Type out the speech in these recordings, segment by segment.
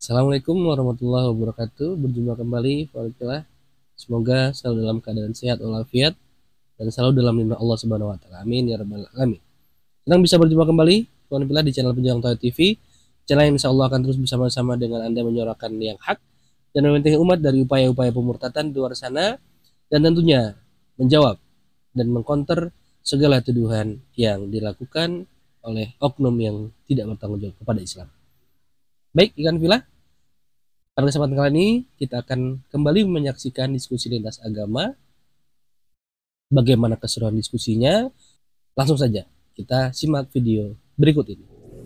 Assalamualaikum warahmatullahi wabarakatuh. Berjumpa kembali, Waalaikumsalam. Semoga selalu dalam keadaan sehat walafiat dan selalu dalam lindungan Allah Subhanahu wa taala. Amin ya rabbal alamin. Senang bisa berjumpa kembali, Waalaikumsalam, di channel Pejuang Tauhid TV. Channel yang insyaallah akan terus bersama-sama dengan Anda menyuarakan yang hak dan membentengi umat dari upaya-upaya pemurtatan di luar sana, dan tentunya menjawab dan mengkonter segala tuduhan yang dilakukan oleh oknum yang tidak bertanggung jawab kepada Islam. Baik, ikan villa, pada kesempatan kali ini kita akan kembali menyaksikan diskusi lintas agama. Bagaimana keseruan diskusinya? Langsung saja kita simak video berikut ini.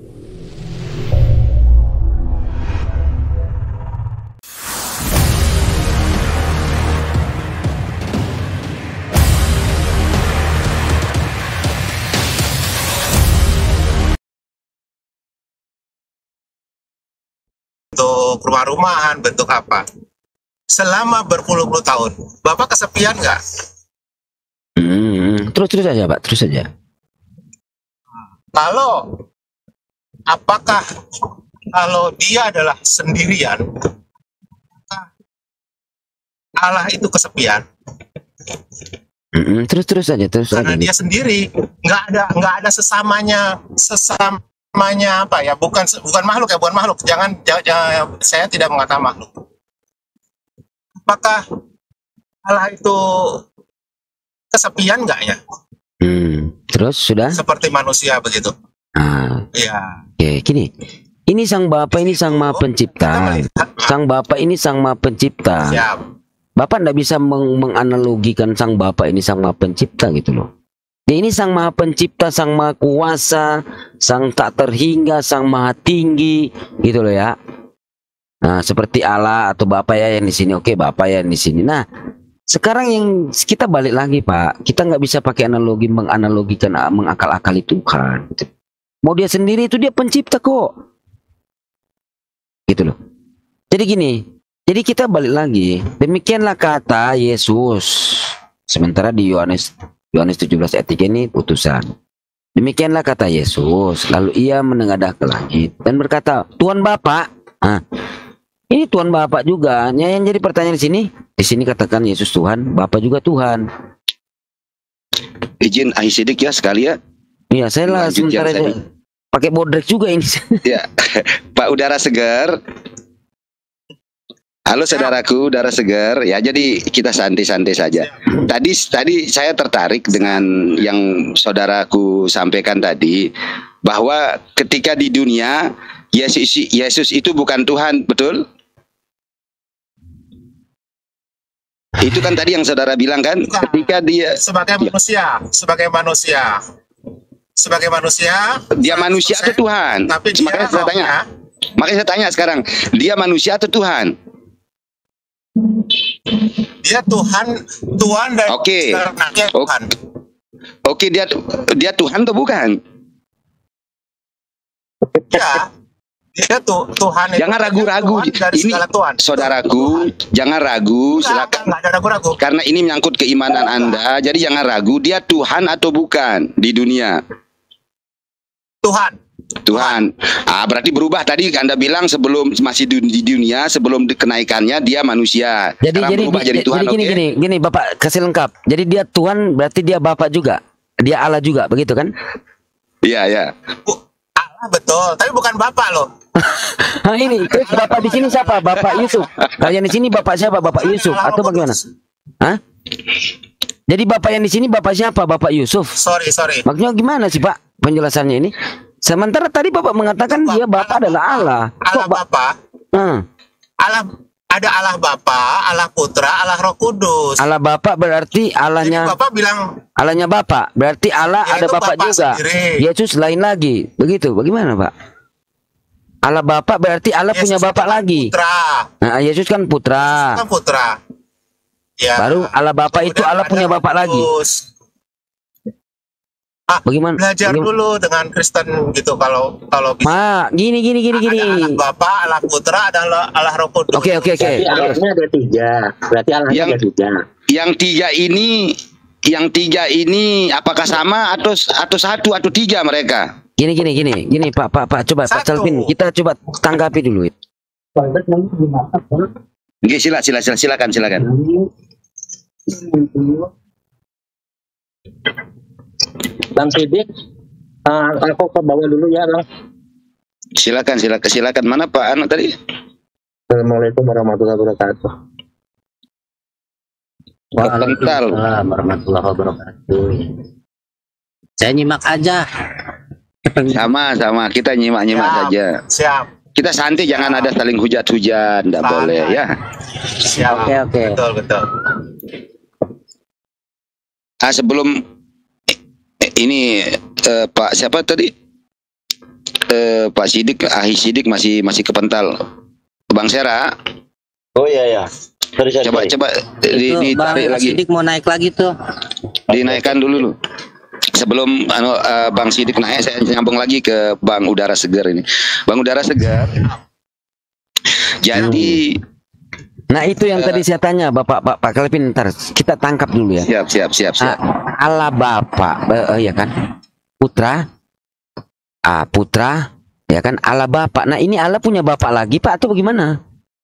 Bentuk rumah-rumahan, bentuk apa? Selama berpuluh-puluh tahun, Bapak kesepian nggak? Terus aja Pak, terus aja. Apakah kalau dia adalah sendirian, Allah itu kesepian? Terus aja. Karena dia sendiri, nggak ada sesamanya apa ya? Bukan makhluk ya, bukan makhluk. Jangan, saya tidak mengatakan makhluk. Apakah Allah itu kesepian nggak ya? Terus sudah? Seperti manusia begitu. Ya. Oke, gini. Ini sang Bapa ini sang Maha Pencipta. Sang Bapa ini sang Maha Pencipta. Siap. Bapak tidak bisa menganalogikan sang Bapa ini sang Maha Pencipta gitu loh. Dia ini sang Maha Pencipta, sang Maha Kuasa, sang tak terhingga, sang Maha Tinggi, gitu loh ya. Nah, seperti Allah atau Bapa ya yang di sini. Oke, Bapa yang di sini. Nah, sekarang yang kita balik lagi Pak, kita nggak bisa pakai analogi menganalogikan mengakal-akali Tuhan. Gitu. Mau dia sendiri itu dia pencipta kok, gitu loh. Jadi gini, jadi kita balik lagi. Demikianlah kata Yesus. Sementara di Yohanes 17 ayat 3 ini putusan. Demikianlah kata Yesus. Lalu ia menengadah ke langit dan berkata, Tuhan Bapa. Ini Tuhan Bapa juga. Yang jadi pertanyaan di sini katakan Yesus Tuhan, Bapa juga Tuhan. Izin sidik ya sekali ya. Iya, saya lah sementara aja. Pakai bodrek juga ini. Ya, Pak Udara Segar. Halo saudaraku, udara segar. Ya, jadi kita santai-santai saja. Tadi saya tertarik dengan yang saudaraku sampaikan tadi, bahwa ketika di dunia Yesus itu bukan Tuhan, betul? Itu kan tadi yang saudara bilang kan, ketika dia sebagai manusia dia manusia atau Tuhan? Tapi makanya saya tanya sekarang, dia manusia atau Tuhan? Dia Tuhan dan Tuhan. Oke, dia Tuhan atau bukan? Ya, dia Tuhan. Jangan ragu-ragu. Ini saudaraku, jangan ragu. Silakan. Nggak ada ragu-ragu. Karena ini menyangkut keimanan Anda, jadi jangan ragu. Dia Tuhan atau bukan di dunia? Tuhan. Berarti berubah tadi Anda bilang sebelum masih di dunia, sebelum kenaikannya dia manusia. Jadi berubah jadi Tuhan. Gini Bapak kasih lengkap. Jadi dia Tuhan berarti dia Bapak juga. Dia Allah juga, begitu kan? Iya. Allah betul, tapi bukan Bapak loh. Nah ini, terus Bapak di sini siapa? Bapak Yusuf. Kalian di sini Bapak siapa? Bapak Yusuf atau bagaimana? Hah? Jadi Bapak yang di sini Bapak siapa? Bapak Yusuf. Sorry. Maksudnya gimana sih Pak penjelasannya ini? Sementara tadi Bapak mengatakan dia Bapak adalah Allah. Allah Bapa. Ada Allah Bapa, Allah Putra, Allah Roh Kudus. Allah Bapa berarti Allahnya. Jadi Bapak bilang Allahnya Bapak. Berarti Allah ada Bapak juga. Sendiri. Yesus lain lagi. Begitu. Bagaimana Pak? Allah Bapak berarti Allah Yesus punya Bapak lagi. Putra. Nah, Yesus kan putra. Ya. Baru Allah Bapak itu Allah punya Bapak lagi. Bagaimana? Belajar dulu dengan Kristen gitu kalau bisa. Gini. Allah Bapa, Allah Putra, ada Allah Roh Kudus. Oke. Berarti Allahnya ada tiga. Berarti Allahnya ada tiga. Yang tiga ini apakah sama atau satu atau tiga mereka? Gini Pak coba Pak Calvin, kita coba tanggapi dulu. Oke, silakan. Bang Sidik, aku ke bawah dulu ya, Bang. Silakan. Mana Pak Anu tadi? Assalamualaikum warahmatullahi wabarakatuh. Waalaikumsalam warahmatullahi wabarakatuh. Saya nyimak aja. Sama, kita nyimak saja. Siap. Kita santai, jangan ada saling hujat-hujat, enggak boleh ya. Siap. Oke. Betul. Sebelum ini Pak siapa tadi? Pak Sidik, Ahi Sidik masih kepental. Bang Sera. Oh iya. Coba ditarik lagi. Sidik mau naik lagi tuh. Dinaikkan dulu. Sebelum Bang Sidik naik, saya nyambung lagi ke Bang Udara Segar ini. Bang Udara Segar. Jadi Nah itu yang tadi saya tanya Pak Kelvin, ntar kita tangkap dulu ya. Siap. Allah Bapa, ya kan? Putra, ya kan? Allah Bapa. Nah ini Allah punya Bapak lagi Pak atau bagaimana?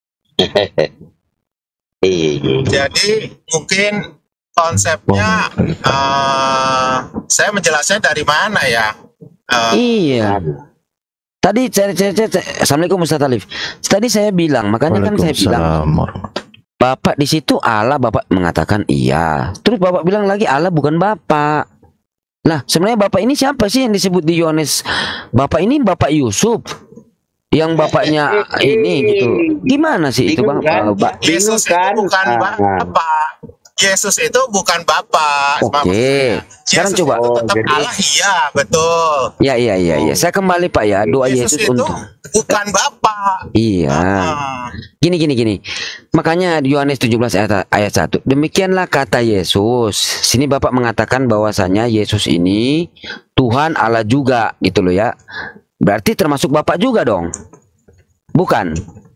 Jadi mungkin konsepnya saya menjelasnya dari mana ya? Iya. Tadi Assalamualaikum Ustaz Alif. Tadi saya bilang, makanya kan saya bilang Bapak di situ Allah, Bapak mengatakan iya. Terus Bapak bilang lagi Allah bukan Bapak. Nah, sebenarnya Bapak ini siapa sih yang disebut di Yohanes? Bapak ini Bapak Yusuf. Yang bapaknya ini gitu. Gimana sih itu Bang? Yesus itu bukan Bapak. Yesus itu bukan Bapak. Oke. Sekarang Yesus coba. itu tetap Allah, iya, betul. Ya. Saya kembali Pak ya. Doa Yesus itu untuk bukan Bapak. Iya. Gini. Makanya di Yohanes 17 ayat 1. Demikianlah kata Yesus. Sini Bapak mengatakan bahwasanya Yesus ini Tuhan Allah juga gitu loh ya. Berarti termasuk Bapak juga dong. Bukan?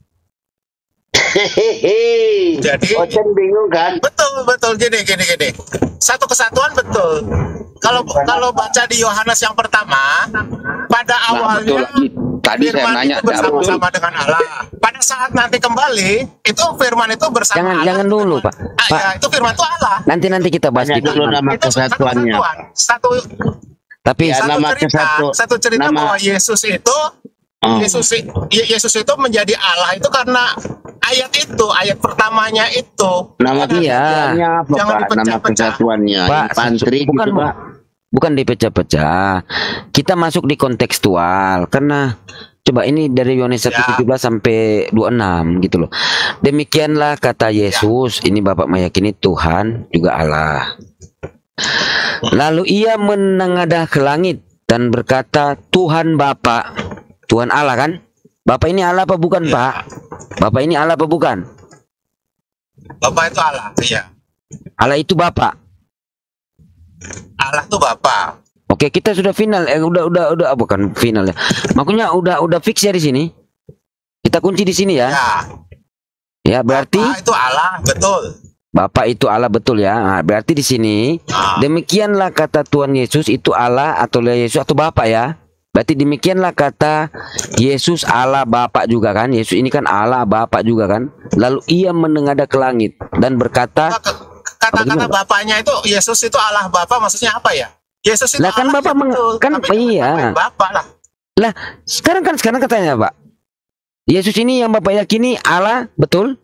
Jadi Ocen bingung kan? Betul gini. Satu kesatuan betul. Kalau baca di Yohanes yang pertama, pada awalnya tadi saya nanya itu bersama-sama dengan Allah. Pada saat nanti kembali, itu firman itu bersama Allah. Jangan dulu, Pak. Ya, itu firman itu Allah. Nanti kita bahas di dulu nama Itu kesatuannya. Tapi Ya, satu cerita bahwa Yesus itu Yesus itu menjadi Allah itu karena ayat pertamanya itu. Nama iya. Jangan dipecah-pecah. Nama kesatuannya. Pak, Infanteri bukan gitu, Pak. Bukan dipecah-pecah. Kita masuk di kontekstual karena coba ini dari Yohanes 1:17 sampai 26 gitu loh. Demikianlah kata Yesus, ini Bapak meyakini Tuhan juga Allah. Lalu ia menengadah ke langit dan berkata, Tuhan Bapa, Tuhan Allah kan? Bapak ini Allah apa bukan Pak? Bapak ini Allah apa bukan? Bapak itu Allah, iya. Allah itu Bapak. Allah itu Bapak. Oke, kita sudah final. Udah bukan final ya. Makanya udah fix ya di sini. Kita kunci di sini ya. Ya, berarti Bapak itu Allah, betul. Bapak itu Allah betul ya. Nah, berarti di sini demikianlah kata Tuhan Yesus itu Allah atau Yesus atau Bapak ya. Berarti demikianlah kata Yesus Allah Bapak juga kan. Yesus ini kan Allah Bapak juga kan. Lalu ia menengadah ke langit dan berkata, kata-kata Bapaknya itu Yesus itu Allah Bapak maksudnya apa ya? Yesus itu lah kan Allah, Bapak ya, betul. iya. Bapak lah. Lah sekarang katanya Pak. Yesus ini yang Bapak yakini Allah betul?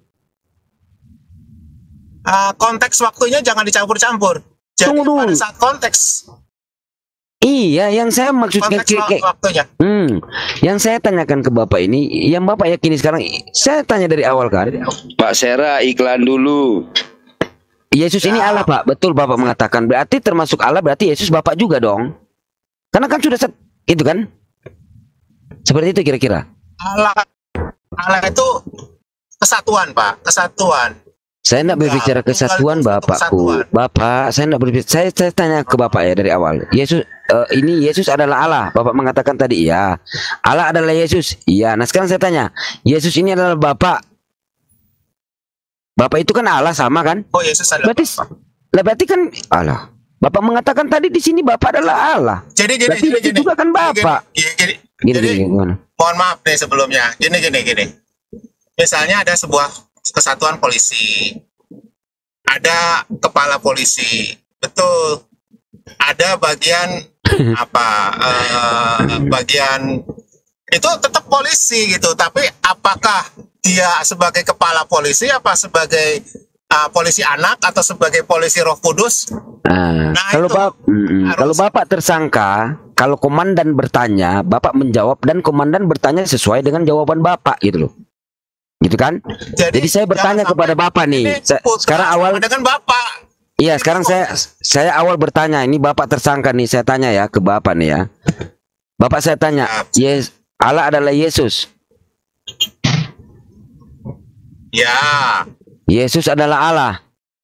Konteks waktunya jangan dicampur-campur. Jadi Tunggu dulu. pada saat konteks Iya, yang saya maksudnya waktunya. Yang saya tanyakan ke Bapak ini, yang Bapak yakini sekarang, saya tanya dari awal kan. Pak Sera iklan dulu. Yesus ini Allah Pak, betul Bapak mengatakan. Berarti termasuk Allah, berarti Yesus Bapak juga dong. Karena kan sudah itu kan. Seperti itu kira-kira. Allah itu kesatuan Pak, kesatuan. Saya tidak berbicara kesatuan Bapakku. Bapak, saya tidak berbicara. Saya tanya ke Bapak ya dari awal. Yesus ini Yesus adalah Allah. Bapak mengatakan tadi iya. Allah adalah Yesus. Iya. Nah sekarang saya tanya, Yesus ini adalah Bapak. Bapak itu kan Allah sama kan? Oh Yesus adalah berarti kan Allah. Bapak mengatakan tadi di sini Bapak adalah Allah. Jadi itu juga kan Bapak. Gini. Gimana? Mohon maaf nih sebelumnya. Gini. misalnya ada sebuah kesatuan polisi, ada kepala polisi, betul. Ada bagian apa? Bagian itu tetap polisi gitu. Tapi apakah dia sebagai kepala polisi, apa sebagai polisi anak, atau sebagai polisi Roh Kudus? Nah, kalau itu kalau Bapak tersangka, kalau komandan bertanya, Bapak menjawab dan komandan bertanya sesuai dengan jawaban Bapak gitu loh. Gitu kan? Jadi saya bertanya jangan kepada sampai Bapak nih. ini putra Sekarang awal sama dengan Bapak. iya, sekarang saya awal bertanya, ini Bapak tersangka nih, saya tanya ya ke Bapak nih ya. Bapak saya tanya, yes, Allah adalah Yesus. Ya, Yesus adalah Allah.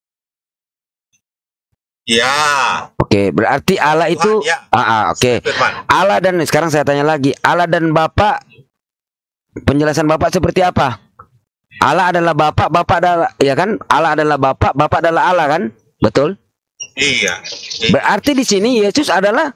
ya. Oke, berarti Allah itu Tuhan, oke. Firman. Allah dan sekarang saya tanya lagi, Allah dan Bapak, penjelasan Bapak seperti apa? Allah adalah Bapak, Bapak adalah, ya kan? Allah adalah Bapak, Bapak adalah Allah kan? Betul? Iya. Berarti di sini Yesus adalah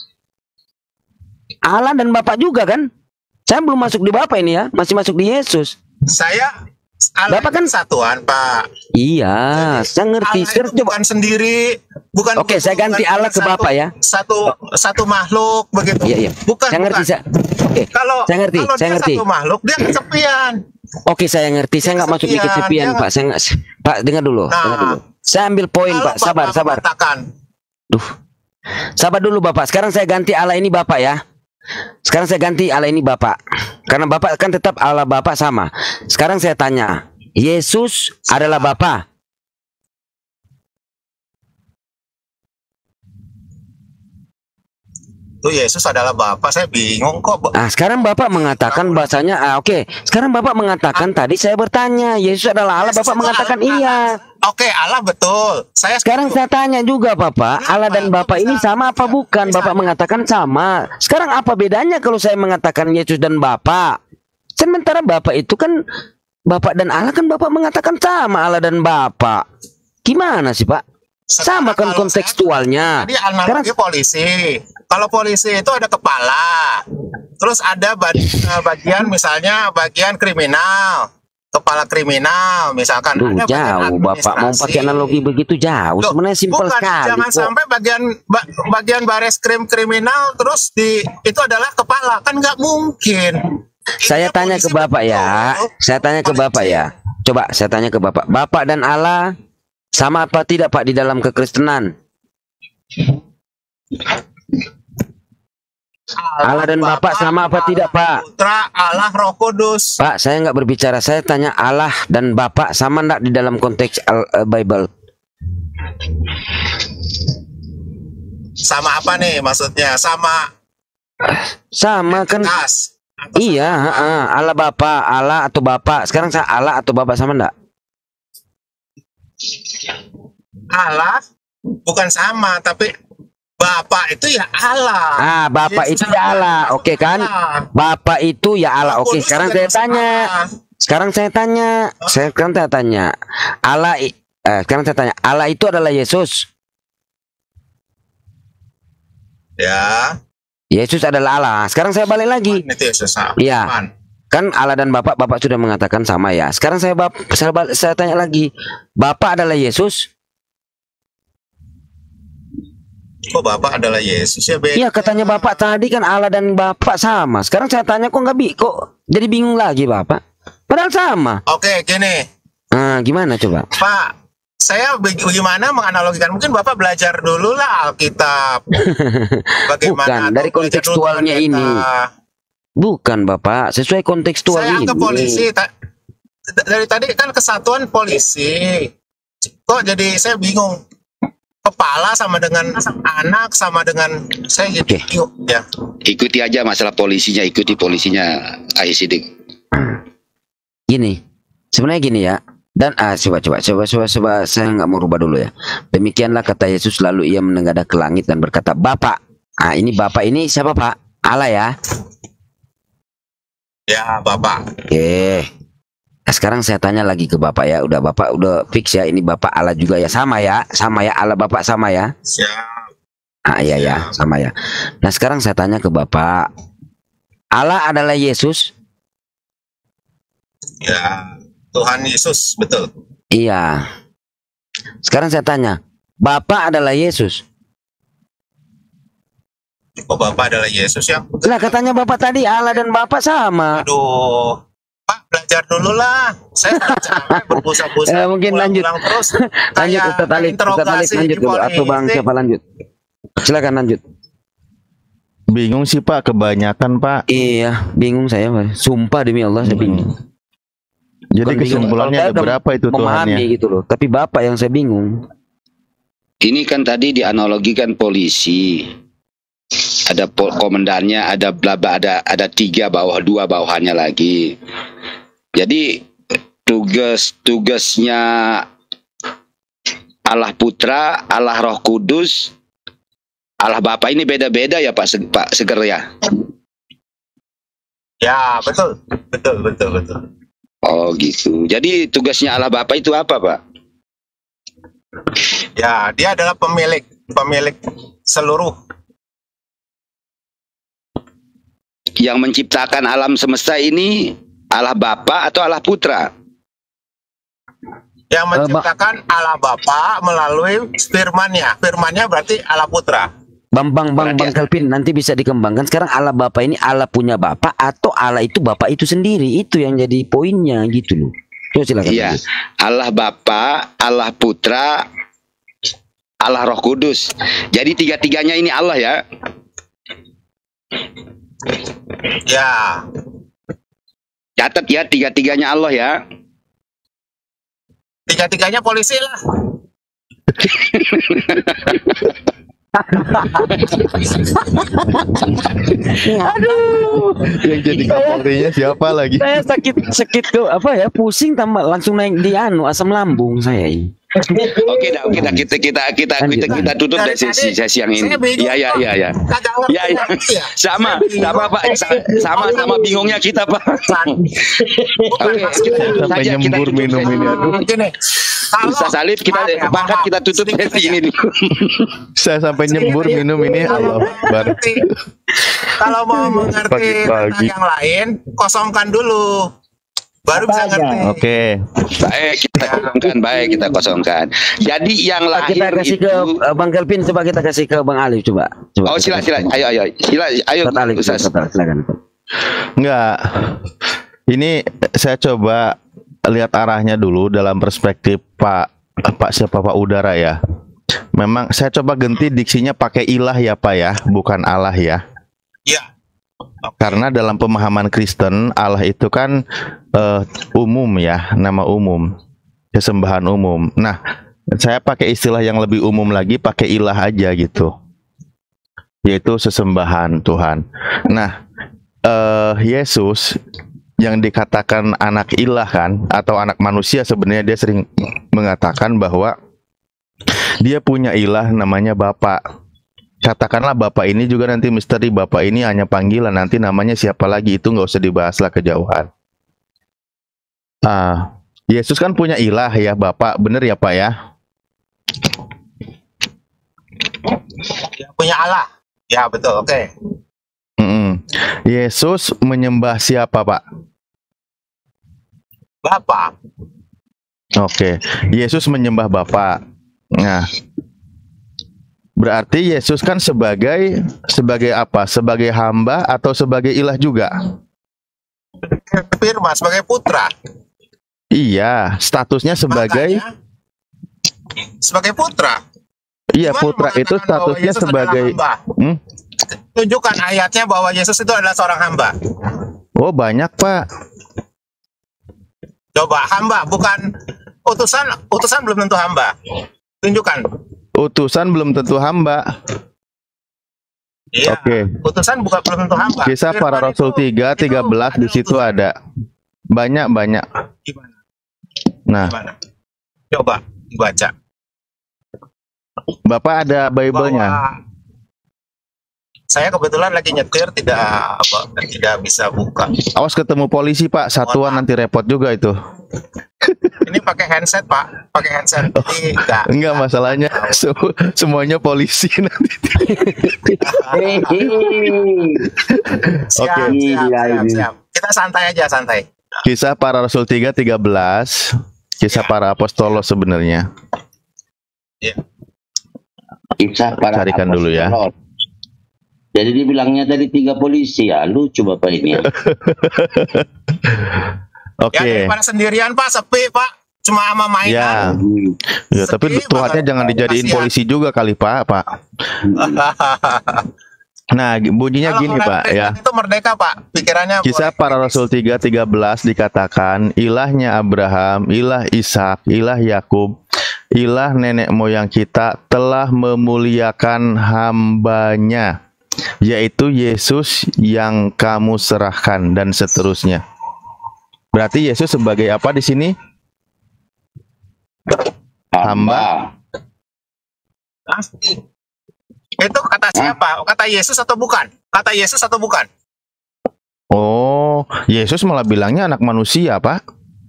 Allah dan Bapak juga kan? Saya belum masuk di Bapak ini ya, masih masuk di Yesus. Saya Allah Bapak kan satuan, Pak. Iya, saya ngerti. Allah Sekarang itu coba. bukan sendiri, bukan. Oke, saya ganti bukan Allah ke Bapak ya. Satu makhluk begitu. Iya, iya. Bukan. Saya ngerti. bukan. Oke. Kalau Saya ngerti, kalau saya dia ngerti. satu makhluk, dia kesepian. Oke, saya ngerti. Saya nggak masuk di kesepian, kesepian, dia Pak. Saya nggak. Pak, dengar dulu. Nah, Dengar dulu. Saya ambil poin, Kalau Pak. Sabar, Bapak sabar. mengatakan, Duh. Sabar dulu, Bapak. Sekarang saya ganti Allah ini Bapak ya. Sekarang saya ganti Allah ini Bapak. Karena Bapak kan tetap Allah Bapak sama. Sekarang saya tanya, Yesus adalah Bapak. tuh Yesus adalah Bapa. Saya bingung kok. Ah, sekarang Bapak mengatakan bahasanya oke. Sekarang Bapak mengatakan tadi saya bertanya, Yesus adalah Allah, Yesus Bapak itu mengatakan Allah. iya. Oke, Allah betul. Saya Sekarang saya tanya juga Bapak, Allah dan Bapak ini sama apa bukan? Bapak mengatakan sama. Sekarang apa bedanya kalau saya mengatakan Yesus dan Bapak? Sementara Bapak itu kan Bapak dan Allah kan Bapak mengatakan sama Allah dan Bapak. Gimana sih Pak? Sama kan kalau kontekstualnya. Tadi analogi polisi. Kalau polisi itu ada kepala, terus ada bagian misalnya bagian kriminal, kepala kriminal misalkan. Duh, Ada bagian jauh Bapak mau administrasi. pakai analogi begitu jauh. Loh, Sebenarnya simpel bukan, sekali jangan kok. sampai bagian bares krim kriminal terus itu adalah kepala, kan nggak mungkin. Saya tanya ke polisi Bapak ya. betul. Saya tanya ke Bapak ya. Coba saya tanya ke Bapak. Bapak dan Allah sama apa tidak Pak di dalam kekristenan? Allah dan Bapak sama apa tidak Pak? Putra, Allah, Roh Kudus. Pak, saya nggak berbicara. Saya tanya Allah dan Bapak sama enggak di dalam konteks Bible? Sama apa nih maksudnya? Sama Sama kan? kas. Atau Iya, Allah Bapak, Allah atau Bapak. Sekarang saya Allah atau Bapak sama enggak? Allah bukan sama, tapi Bapak itu ya Allah. Bapak Yesus itu ya Allah, oke kan? Allah. Bapak itu ya Allah, oke. Kudus Sekarang juga saya tanya, sekarang saya tanya, Allah, sekarang saya tanya, Allah itu adalah Yesus. Ya. Yesus adalah Allah. Sekarang saya balik lagi. Itu Yesus. Iya. Aman. Kan Allah dan Bapak sudah mengatakan sama ya. Sekarang saya tanya lagi, Bapak adalah Yesus? Kok Bapak adalah Yesus ya? Iya, katanya Bapak tadi kan Allah dan Bapak sama. Sekarang saya tanya kok kok jadi bingung lagi Bapak? Padahal sama. Oke, gini. Gimana coba? Pak, saya bagaimana menganalogikan? Mungkin Bapak belajar dulu lah Alkitab. Bukan, Bagaimana? dari Atau belajar dulu kontekstualnya pendeta. ini. Bukan Bapak, sesuai kontekstual Saya ini. anggap polisi. Dari tadi kan kesatuan polisi. Kok jadi saya bingung. Kepala sama dengan anak sama dengan saya gitu. Oke. Ya. Ikuti aja masalah polisinya, ikuti polisinya Ayah Sidik. Gini, sebenarnya gini ya. Dan coba saya nggak mau rubah dulu ya. Demikianlah kata Yesus, lalu ia menengadah ke langit dan berkata, Bapak. Ini Bapak ini siapa Pak? Allah ya. Ya, Bapak. Oke. Nah, sekarang saya tanya lagi ke Bapak ya. Udah Bapak udah fix ya, ini Bapak Allah juga ya, sama ya Allah Bapak sama ya. Siap. Iya ya, sama ya. Nah, sekarang saya tanya ke Bapak, Allah adalah Yesus? Ya. Tuhan Yesus, betul. Iya. Sekarang saya tanya, Bapa adalah Yesus? Oh, Bapak adalah Yesus ya? Lah katanya Bapak tadi Allah dan Bapa sama. Aduh, Pak belajar dulu lah. Saya sudah capek berbusa-busa. Mungkin lanjut. Terus Lanjut kayak Ustaz Alif interogasi lanjut di dulu atau Bang polisi. siapa lanjut? Silakan lanjut. Bingung sih Pak, kebanyakan Pak. Iya, bingung saya, Pak. Sumpah demi Allah saya bingung. Jadi Bukan bingung, kesimpulannya kalau ada saya berapa itu memahami Tuhannya? gitu loh. Tapi Bapak yang saya bingung. Ini kan tadi dianalogikan polisi. Ada komandannya, ada blaba, ada 3 bawah, 2 bawahannya lagi. Jadi tugasnya Allah Putra, Allah Roh Kudus, Allah Bapa ini beda-beda ya Pak Seger ya. Ya, betul. Betul. Oh gitu. Jadi tugasnya Allah Bapa itu apa Pak? Ya, dia adalah pemilik seluruh. Yang menciptakan alam semesta ini Allah Bapa atau Allah Putra? Yang menciptakan Allah Bapa melalui firman-Nya. Firman-Nya berarti Allah Putra. Bang Kelvin, nanti bisa dikembangkan. Sekarang Allah Bapa ini Allah punya Bapa atau Allah itu Bapa itu sendiri? Itu yang jadi poinnya gitu loh. Coba silakan. Iya. Allah Bapa, Allah Putra, Allah Roh Kudus. Jadi 3-3-nya ini Allah ya. Ya, Catat ya 3-3-nya Allah ya. 3-3-nya polisi lah. Yang jadi kapolrinya siapa lagi? Saya sakit tuh apa ya, pusing tambah langsung naik di asam lambung saya ini. Oke dah, kita tutup dari sesi yang ini. Iya. Ya. Sama Pak. Sama bingungnya kita Pak. Oke, Sampai nyembur minum ini. Aduh. Gini, Ustaz Salif kita tutup sesi ini dulu. Saya sampai nyembur minum ini. Allah Akbar. kalau mau mengerti tentang yang lain, kosongkan dulu. Baru bisa ngerti. Oke. Baik kita kosongkan. Jadi yang lahir Kita kasih ke Bang Kelvin, coba kita kasih ke Bang Alif coba. Oh silakan. Ayo. Ustaz Alif, Ustaz. silakan. Enggak. Ini saya coba lihat arahnya dulu dalam perspektif Pak Udara ya. Memang saya coba ganti diksinya pakai ilah ya Pak ya, bukan Allah ya. Iya. Karena dalam pemahaman Kristen Allah itu kan umum ya, nama umum, kesembahan umum. Nah, saya pakai istilah yang lebih umum lagi, pakai ilah aja gitu, yaitu sesembahan Tuhan. Nah, Yesus yang dikatakan anak ilah kan, atau anak manusia, sebenarnya dia sering mengatakan bahwa dia punya ilah namanya Bapa. Katakanlah Bapak ini juga nanti misteri, Bapak ini hanya panggilan, nanti namanya siapa lagi itu nggak usah dibahas lah kejauhan. Yesus kan punya ilah ya Bapak, bener ya Pak ya? Ya, punya Allah. Ya betul, oke. Yesus menyembah siapa Pak? Bapak. Oke, Yesus menyembah Bapa. Nah, berarti Yesus kan sebagai apa? Sebagai hamba atau sebagai ilah juga? Firman sebagai putra. Iya, statusnya sebagai Makanya, sebagai putra. iya Tuhan putra itu mengatakan bahwa statusnya Yesus sebagai adalah hamba. Tunjukkan ayatnya bahwa Yesus itu adalah seorang hamba. Oh, banyak Pak. Coba hamba, bukan utusan. Utusan belum tentu hamba. Tunjukkan. Utusan belum tentu hamba. Iya. Oke. Utusan belum tentu hamba. Kisah para Firman Rasul itu 3:13 di situ utusan. ada. Banyak. Gimana? Nah, Gimana? Coba dibaca. Bapak ada Bible-nya? Bahwa saya kebetulan lagi nyetir, tidak bisa buka. Awas ketemu polisi Pak, satuan nanti repot juga itu. Ini pakai handset Pak, pakai handset. Jadi Enggak masalahnya semuanya polisi nanti. Siap. Kita santai aja, santai. Kisah Para Rasul 3:13, kisah Ya. para apostolos sebenarnya. Kisah para Carikan dulu ya. apostolos. Jadi dibilangnya tadi 3 polisi ya, lucu Bapak ini ya. Oke. Ya daripada sendirian Pak, sepi Pak, cuma sama Ya, mainan. ya tapi Sedih Tuhannya banget. jangan dijadiin Kasihan. polisi juga kali Pak. Nah, bunyinya Kalau gini orang Pak Kristen ya. itu merdeka Pak, pikirannya Kisah boleh Para kritis. Rasul 3:13 dikatakan, ilahnya Abraham, ilah Ishak, ilah Yakub, ilah nenek moyang kita telah memuliakan hambanya, yaitu Yesus yang kamu serahkan, dan seterusnya. Berarti Yesus sebagai apa di sini? Hamba. Hah? Itu kata siapa? Kata Yesus atau bukan? Kata Yesus atau bukan? Oh, Yesus malah bilangnya anak manusia, Pak.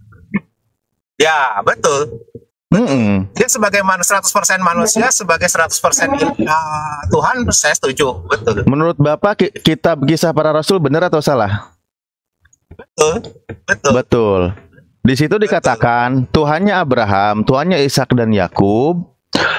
Ya, betul. Mm-mm. Dia sebagai 100% manusia, sebagai 100% Tuhan, saya setuju. Betul. Menurut Bapak, kitab Kisah Para Rasul benar atau salah? Betul. Betul. Betul. Di situ dikatakan Tuhannya Abraham, Tuhannya Ishak dan Yakub,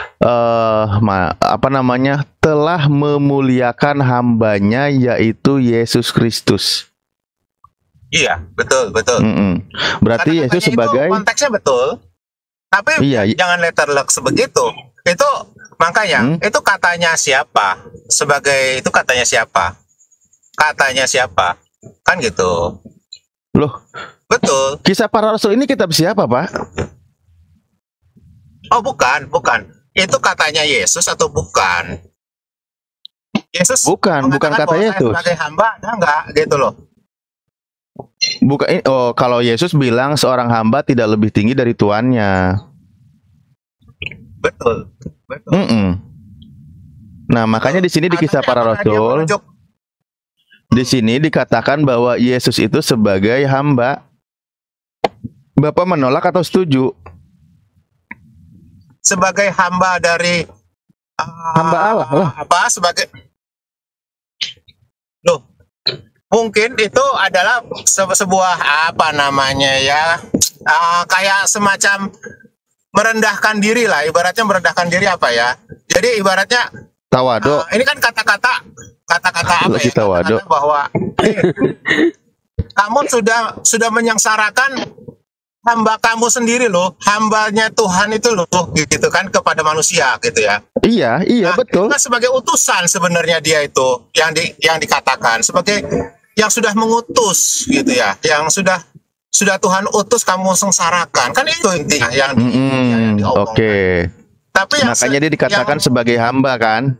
telah memuliakan hambanya, yaitu Yesus Kristus. Iya, betul, betul. Berarti Yesus Kata-katanya sebagai itu konteksnya betul. Tapi Iya. jangan letterlock sebegitu. Itu makanya itu katanya siapa? Sebagai itu katanya siapa? Katanya siapa? Kan gitu. Loh, Betul. Kisah Para Rasul ini kitab siapa, Pak? Oh, bukan, bukan. Itu katanya Yesus atau bukan? Yesus Bukan mengatakan kata bahwa saya Yesus. sebagai hamba ada enggak gitu loh. Bukan. Oh, kalau Yesus bilang seorang hamba tidak lebih tinggi dari tuannya. Betul. Betul. Nah, makanya di sini di Kisah Para Artinya apa? Dia Rasul, menunjuk di sini dikatakan bahwa Yesus itu sebagai hamba. Bapak menolak atau setuju? sebagai hamba dari Hamba Allah lah. apa sebagai loh mungkin itu adalah sebuah apa namanya ya kayak semacam merendahkan diri lah, ibaratnya merendahkan diri apa ya, jadi ibaratnya Tawado. ini kan kata-kata apa Lagi ya, tawado. kata-kata bahwa kamu sudah menyengsarakan hamba kamu sendiri loh, hambanya Tuhan itu loh, gitu kan, kepada manusia gitu ya. Iya, betul. Itu kan sebagai utusan sebenarnya dia itu yang dikatakan sebagai yang sudah mengutus gitu ya, yang sudah Tuhan utus kamu sengsarakan, kan itu intinya yang diomongkan. Oke. Tapi yang Makanya dia dikatakan sebagai hamba kan?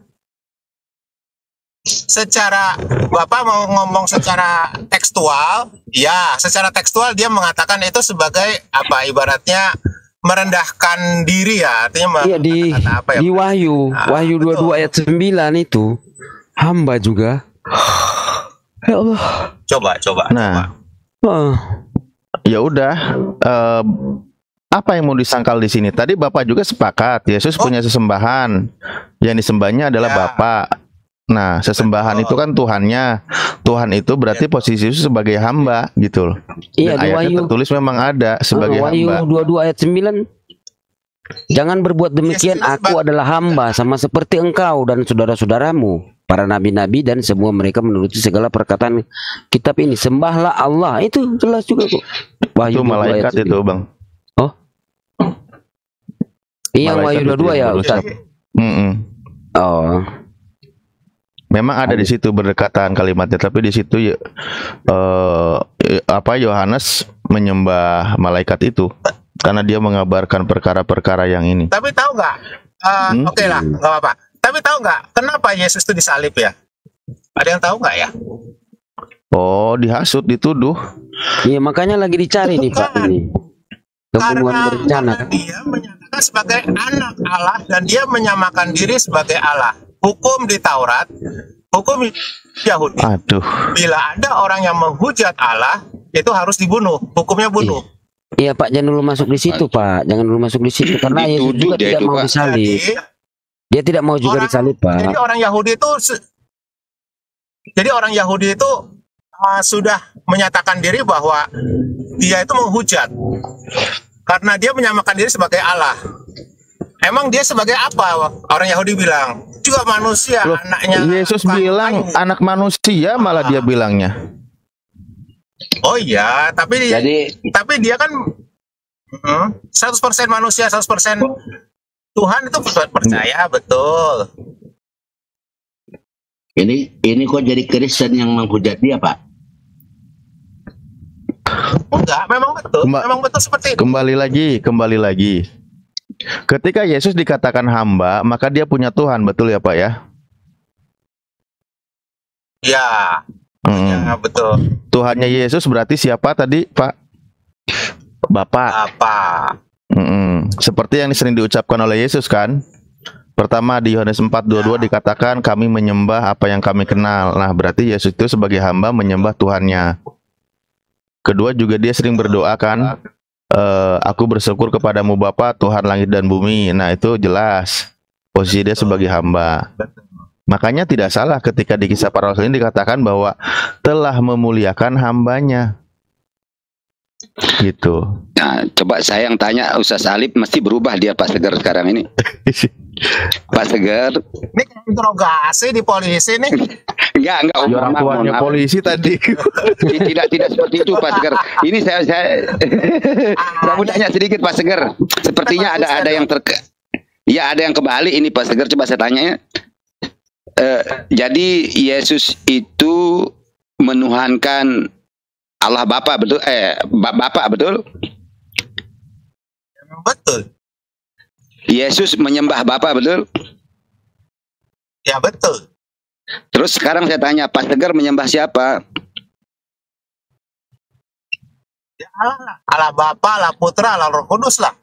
secara Bapak mau ngomong secara tekstual, ya secara tekstual dia mengatakan itu sebagai apa, ibaratnya merendahkan diri ya, artinya Iya, di apa ya? di Wahyu Wahyu 22 ayat 9 itu hamba juga. Ya Allah. Coba. Nah, ya udah. Apa yang mau disangkal di sini? Tadi Bapak juga sepakat Yesus punya sesembahan. Yang disembahnya adalah Bapak. Nah, sesembahan itu kan Tuhannya. Tuhan itu berarti posisi Yesus sebagai hamba gitu loh. Iya, Dan di ayatnya Wahyu tertulis memang ada sebagai Wahyu hamba. 22 ayat 9. Jangan berbuat demikian, aku adalah hamba sama seperti engkau dan saudara-saudaramu, para nabi-nabi dan semua mereka menuruti segala perkataan kitab ini. Sembahlah Allah. Itu jelas juga kok. Itu 22 malaikat ayat 9. itu, Bang. Oh. Iya, Malaikat Wahyu itu 22 ya, yang Ustaz. Oh. Memang ada di situ berdekatan kalimatnya, tapi di situ Yohanes menyembah malaikat itu karena dia mengabarkan perkara-perkara yang ini. Tapi tahu nggak? Oke lah, nggak apa-apa. Tapi tahu nggak kenapa Yesus itu disalib ya? Ada yang tahu nggak ya? Oh, dihasut, dituduh. Iya, makanya lagi dicari nih Pak ini. Pembunuhan berencana. Karena dia menyatakan sebagai anak Allah dan dia menyamakan diri sebagai Allah. Hukum di Taurat, hukum Yahudi. Aduh. Bila ada orang yang menghujat Allah, itu harus dibunuh. Hukumnya bunuh. Iya Pak, jangan dulu masuk di situ Pak. Jangan dulu masuk di situ karena Yesus Dituduh juga dia tidak itu, mau Pak. disalib. Dia tidak mau juga disalib Pak. Jadi orang Yahudi itu sudah menyatakan diri bahwa dia itu menghujat karena dia menyamakan diri sebagai Allah. Emang dia sebagai apa? Orang Yahudi bilang juga manusia, Loh, anaknya. Yesus bilang anak manusia, malah dia bilangnya. Oh iya, tapi Jadi dia kan 100% manusia, 100% Tuhan, itu percaya betul. ini kok jadi Kristen yang menghujat dia, Pak? Enggak, memang betul seperti itu. Kembali lagi. Ketika Yesus dikatakan hamba, maka dia punya Tuhan, betul ya Pak ya? Ya, ya betul. Tuhannya Yesus berarti siapa tadi Pak? Bapak. Apa? Seperti yang sering diucapkan oleh Yesus kan? Pertama di Yohanes 4:22 dikatakan kami menyembah apa yang kami kenal. Nah berarti Yesus itu sebagai hamba menyembah Tuhannya. Kedua juga dia sering berdoa kan, aku bersyukur kepadamu Bapa Tuhan langit dan bumi. Nah itu jelas posisi dia sebagai hamba. Makanya tidak salah ketika di Kisah Para Rasul ini dikatakan bahwa telah memuliakan hambanya. Gitu. Nah, coba saya yang tanya, Ustaz Alif mesti berubah dia Pak Segar sekarang ini. Pak Segar. Ini interogasi di polisi nih. Enggak, Orang tuanya polisi tadi. Tidak seperti itu Pak Segar. Ini saya mau tanya sedikit Pak Segar. Sepertinya ada yang ada yang kebalik ini Pak Segar, coba saya tanya ya. Jadi Yesus itu menuhankan Allah Bapa, betul? Bapa, betul? Betul. Yesus menyembah Bapa, betul? Ya betul. Terus sekarang saya tanya, Pak Segar menyembah siapa? Ya Allah lah. Allah Bapa, Allah Putra, Allah Roh Kudus lah.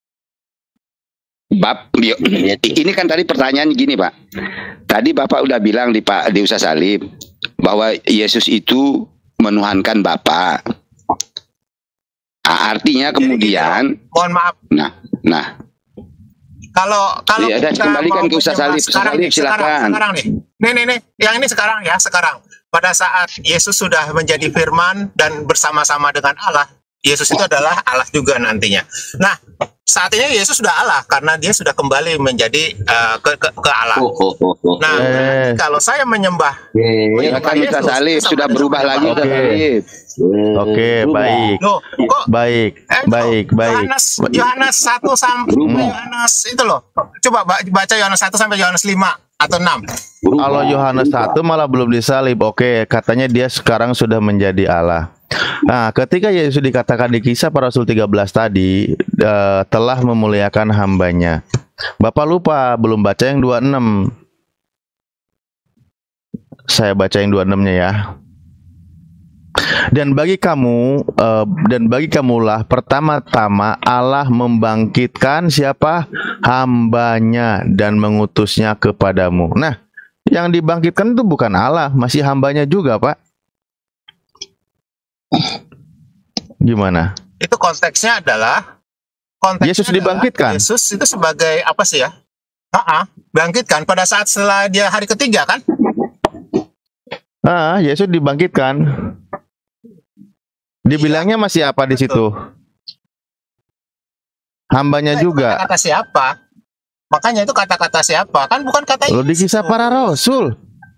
Ini kan tadi pertanyaan gini Pak. Tadi Bapak udah bilang di Ustaz Alif bahwa Yesus itu menuhankan Bapa. Nah, artinya kemudian, mohon maaf. Nah. Kalau Ya, kita kembalikan mau ke Ustaz menyembah Alif. Ustaz Alif, silakan. Sekarang nih. Nih. Yang ini sekarang ya, sekarang. Pada saat Yesus sudah menjadi firman dan bersama-sama dengan Allah, Yesus itu adalah Allah juga nantinya. Nah, saat ini Yesus sudah Allah karena dia sudah kembali menjadi ke Allah. Nah, kalau saya menyembah, Silakan Ustaz Alif, sudah berubah lagi Ustaz Alif. Oke, baik. Loh, kok Baik. Yohanes 1 sampai Yohanes itu loh. Coba baca Yohanes 1 sampai Yohanes 5 atau 6. Kalau Yohanes 1 malah belum disalib. Oke, katanya dia sekarang sudah menjadi Allah. Nah, ketika Yesus dikatakan di Kisah Para Rasul 13 tadi telah memuliakan hambanya. Bapak lupa belum baca yang 26. Saya baca yang 26-nya ya. Dan bagi kamulah pertama-tama Allah membangkitkan siapa? Hambanya dan mengutusnya kepadamu. Nah, yang dibangkitkan itu bukan Allah, masih hambanya juga, Pak. Gimana? Itu konteksnya adalah Yesus dibangkitkan. Yesus itu sebagai apa sih ya? Bangkitkan pada saat setelah dia hari ketiga kan? Yesus dibangkitkan. Dibilangnya masih apa di situ? Hambanya juga. Kata siapa? Makanya itu kata-kata siapa? Kan bukan kata Lo di Kisah Para Rasul.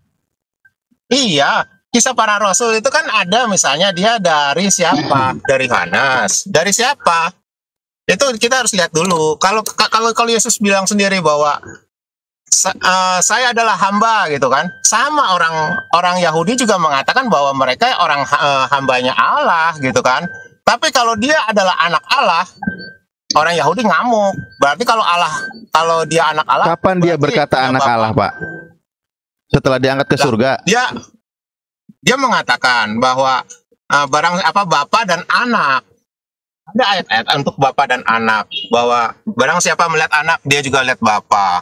Iya, Kisah Para Rasul itu kan ada misalnya dia dari siapa? Dari Yohanes. Dari siapa? Itu kita harus lihat dulu. Kalau Yesus bilang sendiri bahwa saya adalah hamba gitu kan, sama orang Yahudi juga mengatakan bahwa mereka orang hambanya Allah gitu kan. Tapi kalau dia adalah anak Allah, orang Yahudi ngamuk. Berarti kalau dia anak Allah, kapan dia berkata anak Allah, Pak? Setelah diangkat ke surga. Dia mengatakan bahwa Bapa dan anak. Ada ayat-ayat untuk Bapa dan anak, bahwa barang siapa melihat anak, dia juga lihat Bapa.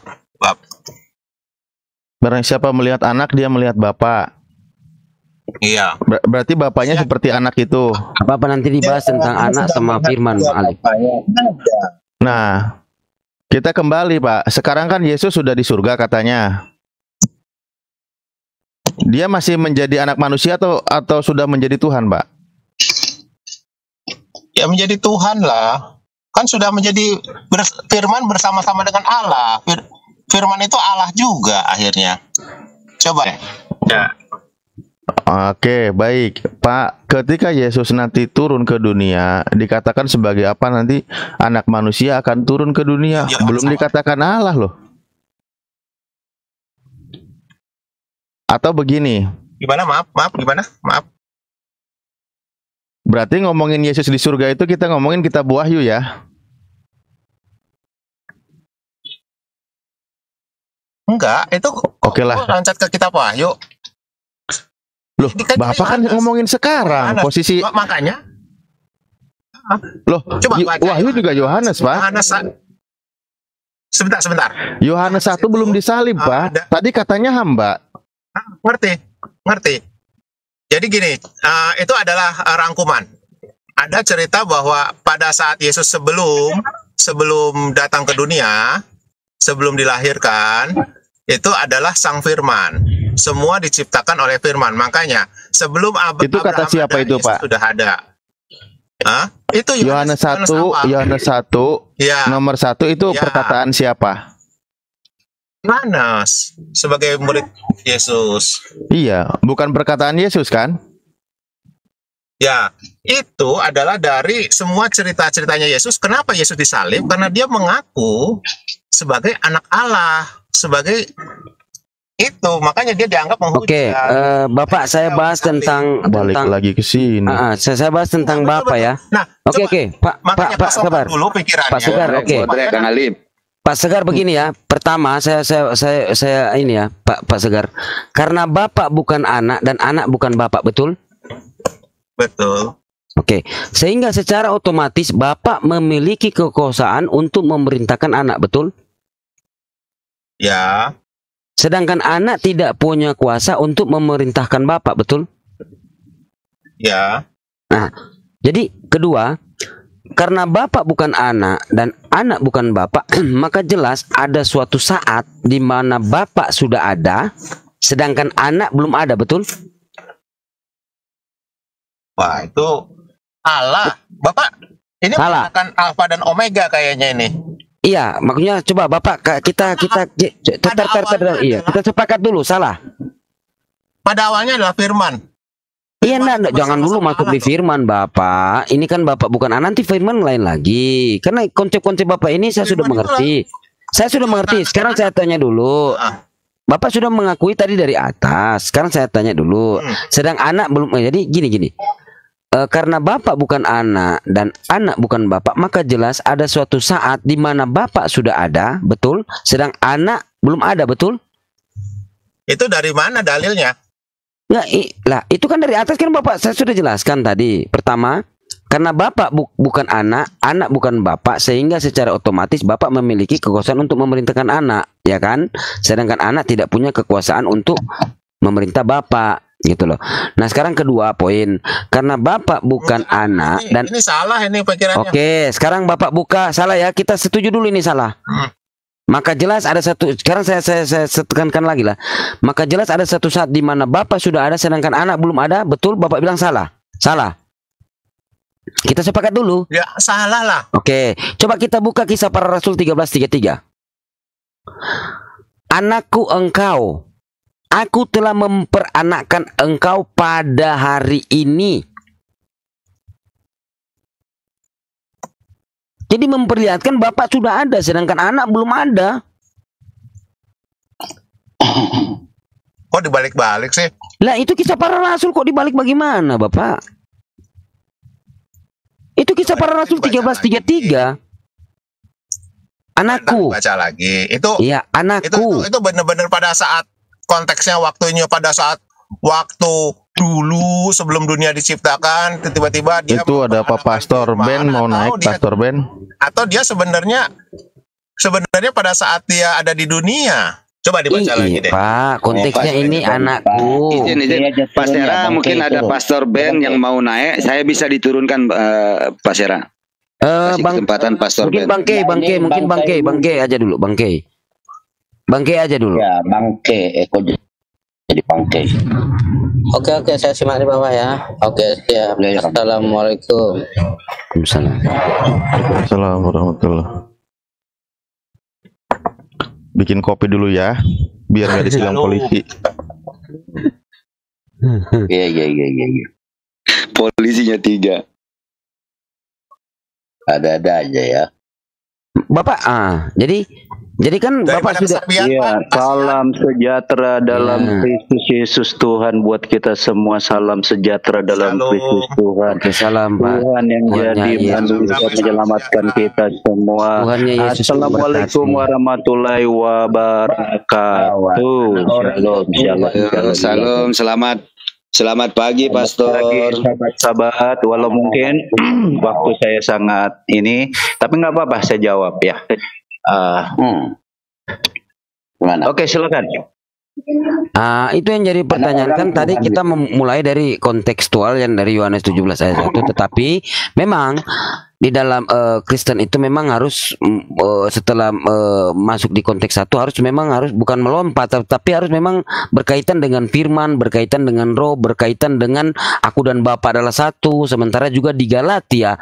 Barang siapa melihat anak, dia melihat Bapa. Iya. Berarti bapaknya seperti anak itu. Apa nanti dibahas tentang anak sama firman, Pak Alif. Nah, kita kembali, Pak. Sekarang kan Yesus sudah di surga katanya. Dia masih menjadi anak manusia atau sudah menjadi Tuhan, Pak? Ya menjadi Tuhan lah. Kan sudah menjadi firman bersama-sama dengan Allah. Firman itu Allah juga akhirnya. Coba ya. Oke, baik. Pak, ketika Yesus nanti turun ke dunia, dikatakan sebagai apa nanti? Anak manusia akan turun ke dunia. Ya, Belum sama. dikatakan Allah loh. Atau begini, Gimana? Maaf, gimana? Maaf. berarti ngomongin Yesus di surga itu kita ngomongin kitab Wahyu ya? Enggak, itu Oke lah. loncat ke kitab Wahyu. Loh, Kan Bapak kan Yohanes. ngomongin sekarang Yohanes. posisi. Makanya Loh, coba baca Wahyu juga Yohanes, Pak. Yohanes sebentar. Yohanes 1 belum disalib, Pak. ada. Tadi katanya hamba. Ngerti. Jadi gini, itu adalah rangkuman. Ada cerita bahwa pada saat Yesus sebelum datang ke dunia, sebelum dilahirkan, itu adalah Sang Firman. Semua diciptakan oleh Firman. Makanya sebelum Itu kata Abraham siapa ada, itu, Yesus Pak? sudah ada. Itu Yohanes 1, awal. Yohanes 1, Ya, nomor 1 itu Ya. perkataan siapa? Yohanes sebagai murid Yesus. Iya, bukan perkataan Yesus kan? Ya, itu adalah dari semua cerita-ceritanya Yesus. Kenapa Yesus disalib? Karena dia mengaku sebagai anak Allah, sebagai itu. Makanya dia dianggap menghujat. Oke, Bapak saya bahas tentang Balik lagi ke sini. saya bahas tentang Betul, Bapak ya. Nah, Oke, coba, makanya Pak kosongkan sabar. dulu pikirannya. Pak Sugar, oke. Baterai Kang Alip. Pak Segar begini ya. Pertama saya ini ya, Pak Segar. Karena Bapak bukan anak dan anak bukan Bapak, betul? Betul. Oke. Sehingga secara otomatis Bapak memiliki kekuasaan untuk memerintahkan anak, betul? Ya, Sedangkan anak tidak punya kuasa untuk memerintahkan Bapak, betul? ya. Nah, jadi kedua, karena Bapak bukan anak dan anak bukan Bapak, maka jelas ada suatu saat di mana Bapak sudah ada, sedangkan anak belum ada, betul? Wah, itu Allah. Bapak, ini Salah. menggunakan alfa dan omega kayaknya ini. Iya, makanya coba Bapak kita iya, kita sepakat dulu, salah. Pada awalnya adalah firman. Iya, Firman nah, itu jangan dulu bersama-sama masuk di Allah tuh. firman Bapak. Ini kan Bapak bukan anak, nanti firman lain lagi. Karena konsep-konsep Bapak ini saya sudah Firman mengerti. Saya sudah mengerti. Sekarang saya tanya dulu. Ah. Bapak sudah mengakui tadi dari atas. Sekarang saya tanya dulu. Sedang anak belum. Jadi gini. Karena Bapak bukan anak dan anak bukan Bapak, maka jelas ada suatu saat di mana Bapak sudah ada, betul? Sedang anak belum ada, betul? Itu dari mana dalilnya? Nah, lah itu kan dari atas kan Bapak saya sudah jelaskan tadi. Pertama, karena Bapak bukan anak, anak bukan Bapak, sehingga secara otomatis Bapak memiliki kekuasaan untuk memerintahkan anak, ya kan? Sedangkan anak tidak punya kekuasaan untuk memerintah Bapak, gitu loh. Nah, sekarang kedua poin, karena Bapak bukan anak dan Ini salah ini pikirannya. Oke, sekarang Bapak buka salah ya. Kita setuju dulu ini salah. Maka jelas ada satu. Sekarang saya tekankan lagi lah. Maka jelas ada satu saat di mana Bapak sudah ada sedangkan anak belum ada. Betul? Bapak bilang salah. Salah. Kita sepakat dulu. Ya, salah lah. Oke, coba kita buka Kisah Para Rasul 13:33. Anakku engkau, aku telah memperanakkan engkau pada hari ini. Jadi memperlihatkan Bapak sudah ada, sedangkan anak belum ada. Kok dibalik-balik sih? Lah itu Kisah Para Rasul kok dibalik bagaimana Bapak? Itu Kisah Para Rasul 13:33. Anakku. Baca lagi. Itu Iya, anakku. itu benar-benar pada saat konteksnya waktunya pada saat waktu dulu sebelum dunia diciptakan tiba-tiba dia Itu ada Pak Pastor Ben mau naik, Pastor Ben. Atau dia sebenarnya pada saat dia ada di dunia. Coba dibaca lagi deh. Pak, konteksnya ini anakku. Izin, Pak Sera, mungkin ada Pastor Ben yang mau naik. Saya bisa diturunkan, Pak Sera. Kasih Bang, kesempatan Pastor mungkin Ben. Bangke aja dulu, Bangke aja dulu. Ya, Bangke Eko dipakai. Oke, saya simak di bawah ya. Oke, siap. Assalamualaikum. Assalamualaikum warahmatullahi. Bikin kopi dulu ya, biar nggak ditilang polisi. Iya. Polisinya 3. Ada-ada aja ya. Bapak, jadi kan Bapak sudah. Iya, salam sejahtera dalam Kristus Yesus Tuhan buat kita semua. Salam sejahtera dalam Kristus Tuhan. Salam Pak. Tuhan yang jadi manusia menyelamatkan kita semua. Assalamualaikum warahmatullahi wabarakatuh. Salam, selamat pagi, Pastor. Sahabat-sahabat, walau mungkin waktu saya sangat ini, tapi nggak apa-apa, saya jawab ya. Oke, silakan. Itu yang jadi pertanyaan kan tadi kita memulai dari kontekstual yang dari Yohanes 17 ayat 1, tetapi memang di dalam Kristen itu memang harus setelah masuk di konteks satu harus bukan melompat, tapi harus memang berkaitan dengan firman, berkaitan dengan roh, berkaitan dengan aku dan Bapa adalah satu. Sementara juga di Galatia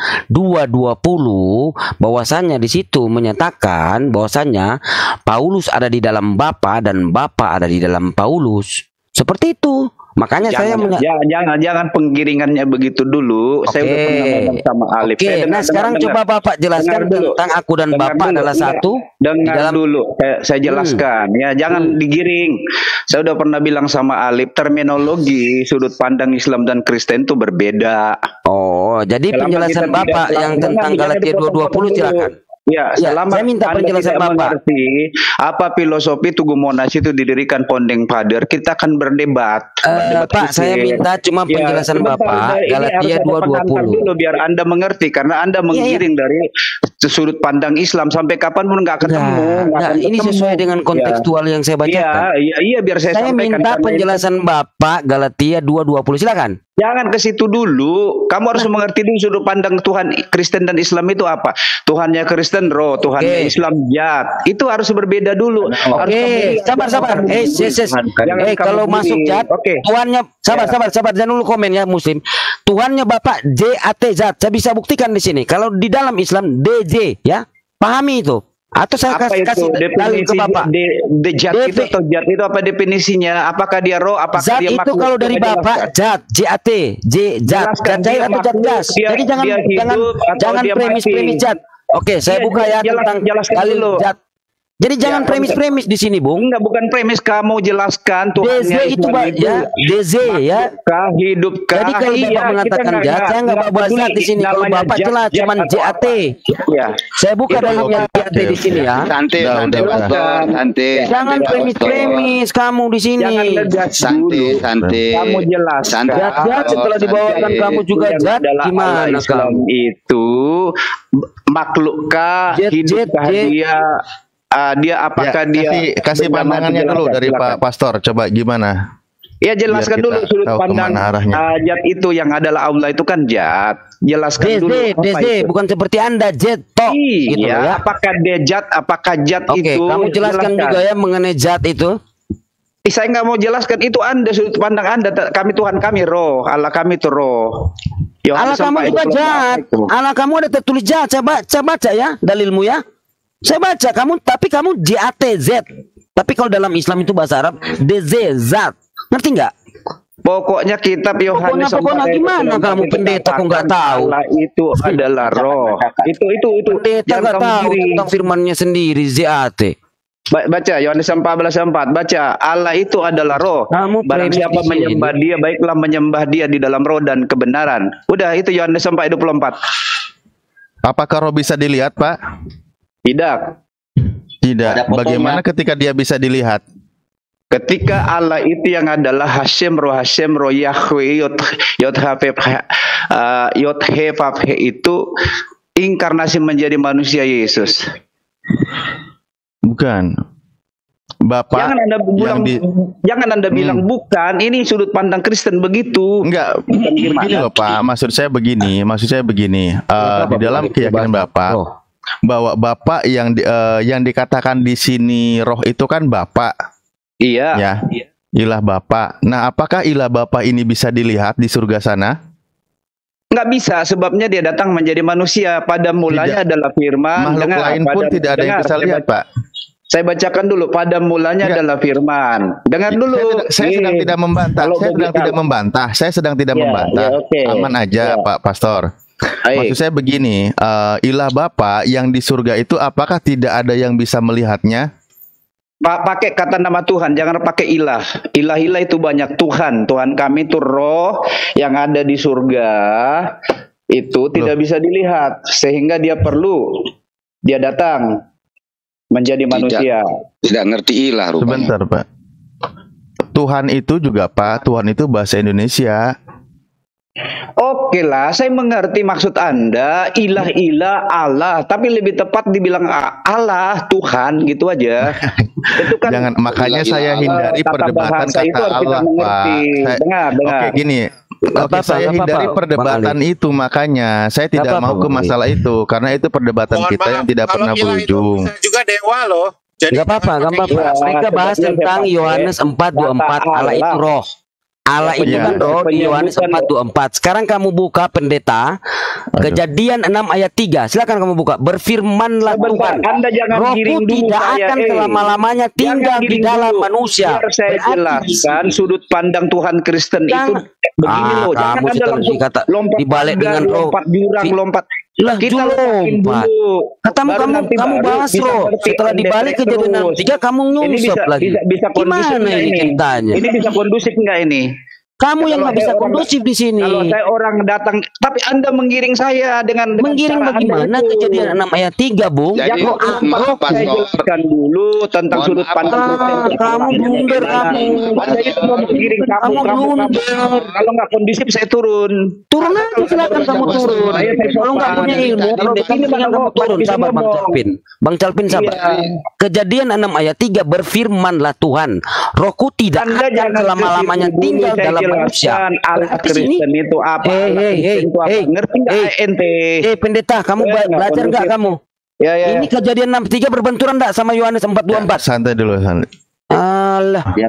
2:20 bahwasanya di situ menyatakan bahwasanya Paulus ada di dalam Bapa dan Bapa ada di dalam Paulus. Seperti itu. Makanya jangan penggiringannya begitu dulu. Saya udah pernah ngomong sama Alif. Oke, sekarang coba Bapak jelaskan tentang aku dan Bapak adalah satu. Dengar dulu, saya jelaskan ya, jangan digiring. Saya udah pernah bilang sama Alif, terminologi sudut pandang Islam dan Kristen itu berbeda. Oh, jadi penjelasan Bapak yang tentang Galatia 2:20 silakan. Ya, saya minta penjelasan Bapak. Mengerti apa filosofi Tugu Monas itu didirikan Pondeng Pader, kita akan berdebat. Pak, saya minta cuma penjelasan Bapak. Galatia 2:20 dulu biar Anda mengerti, karena Anda menggiring dari sudut pandang Islam sampai kapanpun nggak ketemu. Ini sesuai dengan kontekstual yang saya bacakan. Iya, biar saya sampaikan. Minta penjelasan Bapak Galatia 2:20 silakan. Jangan ke situ dulu. Kamu harus mengerti dulu sudut pandang Tuhan Kristen dan Islam itu apa. Tuhannya Kristen roh, Tuhannya Islam zat. Itu harus berbeda dulu. Sabar. Kalau masuk zat, Tuhannya sabar. Jangan dulu komen ya Muslim. Tuhannya Bapak JAT zat. Saya bisa buktikan di sini. Kalau di dalam Islam DJ ya. Pahami itu. Atau saya kasih dalil ke Bapak. Zat itu atau zat itu apa definisinya? Apakah dia roh? Apakah zat dia itu kalau dari Bapak zat, JAT, zat cair atau zat gas. Jadi jangan premis zat. Oke, saya buka ya tentang dalil zat. Jadi jangan premis di sini, Bung. Enggak, bukan premis, kamu jelaskan Tuhannya itu ya, DZ ya. Hidupkah? Jadi kalau Bapak mengatakan zat, saya enggak bawa zat di sini. Kalau Bapak jelas cuman JAT. Ya. Saya buka dalilnya JAT di sini ya. Santai. Jangan premis kamu di sini. Santai. Kamu jelaskan. Zat setelah dibawakan kamu juga zat gimana Islam itu makhlukkah? Hiduppah dia apakah kasih pandangannya dulu dari Pak Pastor, coba gimana? Ya jelaskan dulu sudut pandang zat itu yang adalah Allah itu kan zat. Jelaskan dulu DZ bukan seperti Anda zat gitu ya. Apakah dia zat, apakah zat itu? Kamu jelaskan juga ya mengenai zat itu. Saya nggak mau jelaskan, itu Anda sudut pandang Anda. Kami Tuhan kami roh, Allah kami itu roh. Allah kamu juga zat. Allah kamu ada tertulis zat. Saya baca ya dalilmu ya. Saya baca tapi kamu JATZ. Tapi kalau dalam Islam itu bahasa Arab DZ zat. Ngerti nggak? Pokoknya kitab Yohanes. Pokoknya gimana kamu pendeta kok nggak tahu? Allah itu adalah roh. Itu. Pendeta nggak tahu tentang firmannya sendiri ZAT. Baca Yohanes 14:4. Baca, Allah itu adalah roh. Barang siapa menyembah dia, baiklah menyembah dia di dalam roh dan kebenaran. Udah, itu Yohanes 4:24. Apakah roh bisa dilihat, Pak? Tidak. Bagaimana ketika dia bisa dilihat? Ketika Allah itu yang adalah Hashem roh Yahweh Yod-He-Vav-He itu inkarnasi menjadi manusia Yesus. Bukan. Bapak jangan Anda bilang bukan, ini sudut pandang Kristen begitu. Enggak, begini loh Pak, maksud saya begini, di dalam keyakinan Bapak bahwa Bapak yang dikatakan di sini roh itu kan Bapak. Iya. Ya. Ilah Bapa. Nah, apakah ilah Bapa ini bisa dilihat di surga sana? Nggak bisa, sebabnya dia datang menjadi manusia. Pada mulanya adalah firman. Makhluk lain pun tidak ada yang bisa lihat, Pak. Saya bacakan dulu. Pada mulanya adalah firman. Dengar dulu. Saya sedang tidak membantah. Saya sedang tidak membantah. Aman aja, Pak Pastor. Maksud saya begini, ilah Bapa yang di surga itu apakah tidak ada yang bisa melihatnya? Pakai kata nama Tuhan, jangan pakai ilah. Ilah itu banyak. Tuhan kami itu roh yang ada di surga. Itu tidak bisa dilihat, sehingga dia datang menjadi manusia. Tidak ngerti ilah rupanya. Sebentar, Pak. Tuhan itu juga, Pak, Tuhan itu bahasa Indonesia. Oke lah, saya mengerti maksud Anda, ilah Allah, tapi lebih tepat dibilang Allah, Tuhan, gitu aja. Itu kan jangan, makanya saya hindari perdebatan kata Allah, Pak. Dengar. Oke, gini. Saya hindari perdebatan itu, makanya saya tidak mau ke masalah itu, karena itu perdebatan kita yang tidak pernah berujung. Juga dewa loh. Jadi nggak apa-apa. Mereka bahas tentang Yohanes 4:24, Allah itu roh. Allah itu kan roh di Yohanes 4:24. Sekarang kamu buka pendeta Kejadian 6 ayat 3. Silakan kamu buka. Berfirmanlah Tuhan, rohku tidak akan selama-lamanya tinggal di dalam manusia. Biar saya jelaskan sudut pandang Tuhan Kristen itu begini loh. Jangan Anda langsung lompat dibalik dengan roh, lompat jurang, lompat. Kita lompat. Kamu bahas roh. Setelah dibalik Kejadian 6:3 kamu nyungsep lagi. Gimana ini ceritanya? Ini bisa kondusif enggak ini? Kamu yang nggak bisa kondusif di sini. Kalau saya orang datang, tapi Anda menggiring saya dengan menggiring bagaimana? Kejadian 6 ayat 3, Bung. Jadi, saya jelaskan dulu tentang sudut pandang. Kamu blunder, Anda itu mau menggiring kamu. Kalau nggak kondusif saya turun. Turun aja, silakan kamu turun. Kalau nggak punya ilmu, kalau begini kamu turun. Sabar, Bang Calvin sabar. Kejadian 6 ayat 3, berfirmanlah Tuhan, rohku tidak akan selama-lamanya tinggal dalam manusia. Allah Kristen itu apa? Ngerti nggak ente? Pendeta, kamu belajar nggak kamu? Ini Kejadian 6:3 berbenturan nggak sama Yohanes 4:24? Santai dulu, santai. Allah. Dia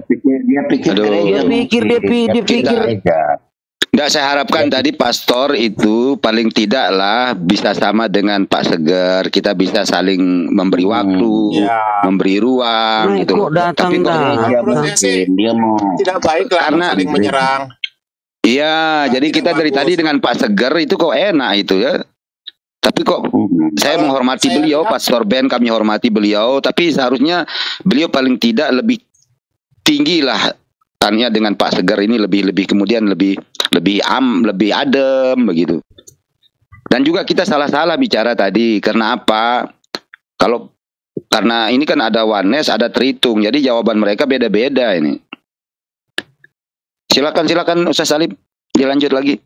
pikir. Enggak, saya harapkan tadi pastor itu paling tidaklah bisa sama dengan Pak Seger. Kita bisa saling memberi waktu, memberi ruang gitu. Tapi dia mau tidak baik lah karena saling menyerang. Iya, jadi kita dari tadi dengan Pak Seger itu kok enak itu ya. Tapi kok saya menghormati beliau, Pastor Ben, kami hormati beliau, tapi seharusnya beliau paling tidak lebih tinggi lah. Tanya dengan Pak Seger ini lebih kemudian lebih adem begitu. Dan juga kita salah bicara tadi karena apa? Karena ini kan ada oneness, ada tritung, jadi jawaban mereka beda-beda ini. Silakan Ustaz Salim, dilanjut lagi.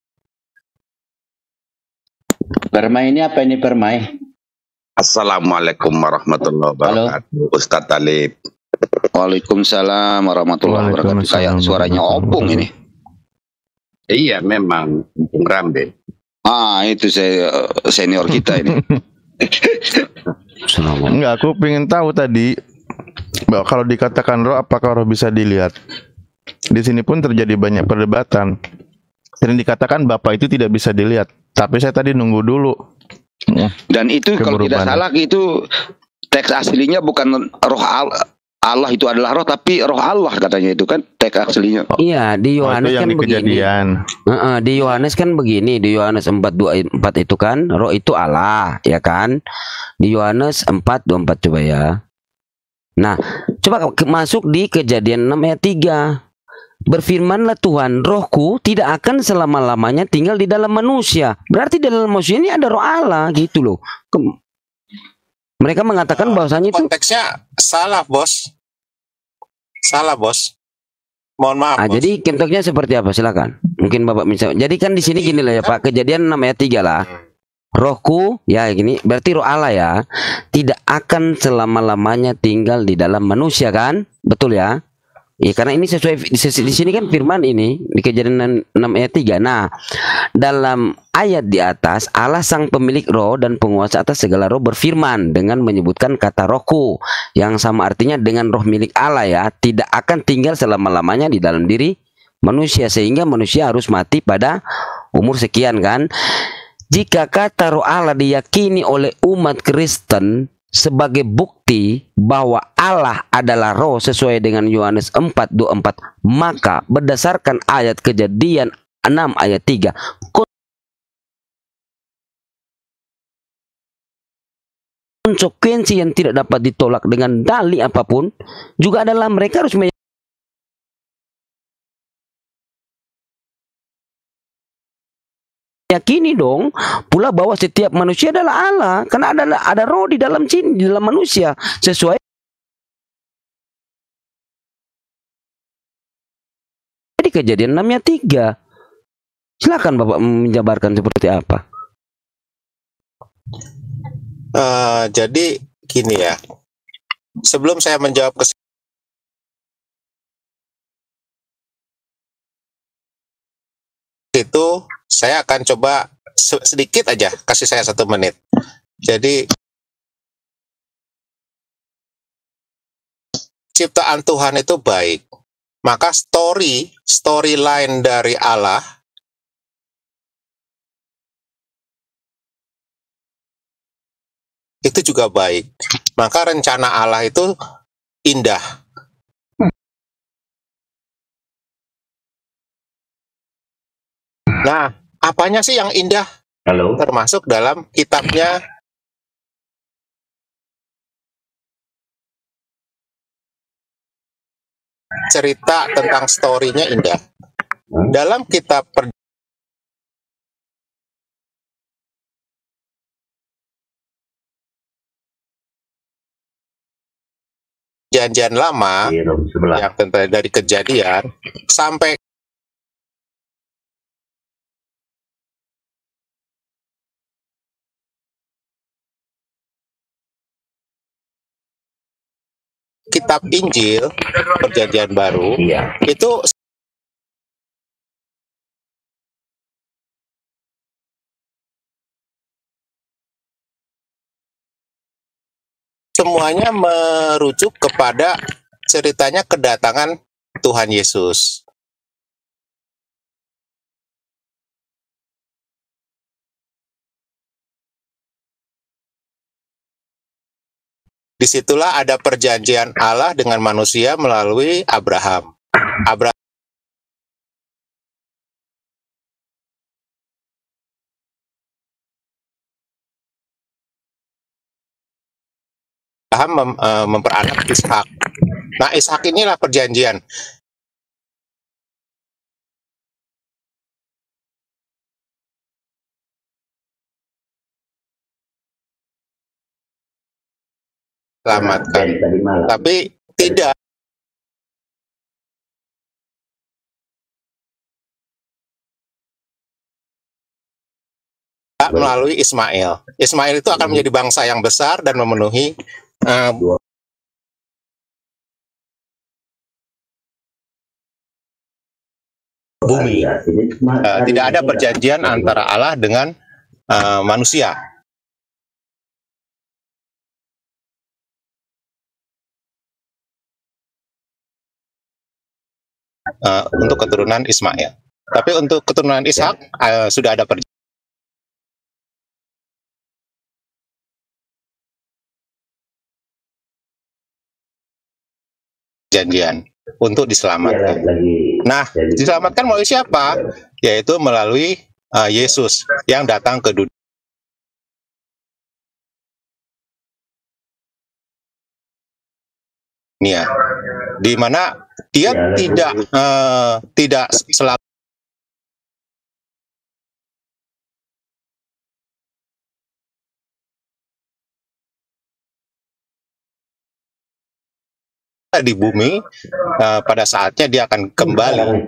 Permai ini apa ini permai? Assalamualaikum warahmatullahi wabarakatuh. Ustaz Talib. Waalaikumsalam warahmatullahi wabarakatuh. Kayak suaranya opung ini. Iya, memang Opung Rambe. Itu saya senior kita ini. Enggak, aku pengen tahu tadi bahwa kalau dikatakan roh, apakah roh bisa dilihat? Di sini pun terjadi banyak perdebatan. Dan dikatakan Bapa itu tidak bisa dilihat. Tapi saya tadi nunggu dulu. Dan itu kalau tidak salah itu teks aslinya bukan roh Allah itu adalah roh, tapi roh Allah katanya itu kan teks aslinya. Iya, di Yohanes kan begini. Di Yohanes kan begini, di Yohanes 4:24 itu kan roh itu Allah, ya kan? Di Yohanes 4:24 coba ya. Nah, coba masuk di Kejadian 6 ayat 3. Berfirmanlah Tuhan, rohku tidak akan selama-lamanya tinggal di dalam manusia. Berarti di dalam manusia ini ada roh Allah gitu loh. Mereka mengatakan bahwasanya itu konteksnya salah, Bos. Salah, Bos. Mohon maaf. Bos. Jadi contohnya seperti apa? Silakan. Mungkin Bapak bisa. Jadi kan di sini gini lah ya Pak, Kejadian 6 ayat 3 lah. Rohku, ya gini, berarti roh Allah ya, tidak akan selama-lamanya tinggal di dalam manusia kan? Betul ya? Ya, karena ini sesuai di sini kan firman ini di Kejadian 6 ayat 3. Nah, dalam ayat di atas Allah sang pemilik roh dan penguasa atas segala roh berfirman dengan menyebutkan kata rohku yang sama artinya dengan roh milik Allah ya, tidak akan tinggal selama-lamanya di dalam diri manusia sehingga manusia harus mati pada umur sekian kan. Jika kata roh Allah diyakini oleh umat Kristen sebagai bukti bahwa Allah adalah roh sesuai dengan Yohanes 4:24, maka berdasarkan ayat Kejadian 6 ayat 3, konsekuensi yang tidak dapat ditolak dengan dalih apapun juga adalah mereka harus yakini dong pula bahwa setiap manusia adalah Allah, karena ada roh di dalam di dalam manusia sesuai di Kejadian 6 ayat 3. Silakan Bapak menjabarkan seperti apa. Jadi gini ya, sebelum saya menjawab itu, saya akan coba sedikit aja, kasih saya 1 menit. Jadi ciptaan Tuhan itu baik, maka storyline dari Allah itu juga baik. Maka rencana Allah itu indah. Nah, apanya sih yang indah? Halo. Termasuk dalam kitabnya cerita tentang story-nya indah. Dalam kitab Perjanjian Lama yang dari Kejadian sampai kitab Injil Perjanjian Baru itu semuanya merujuk kepada ceritanya kedatangan Tuhan Yesus. Disitulah ada perjanjian Allah dengan manusia melalui Abraham. Abraham memperanak Ishak. Nah, Ishak inilah perjanjian. Selamatkan. Tapi tidak melalui Ismail. Ismail itu akan menjadi bangsa yang besar dan memenuhi bumi. Tidak ada perjanjian antara Allah dengan manusia. Untuk keturunan Ismail. Tapi untuk keturunan Ishak sudah ada perjanjian. Untuk diselamatkan. Nah, diselamatkan melalui siapa? Yaitu melalui Yesus yang datang ke dunia, di mana dia tidak selalu di bumi. Pada saatnya dia akan kembali.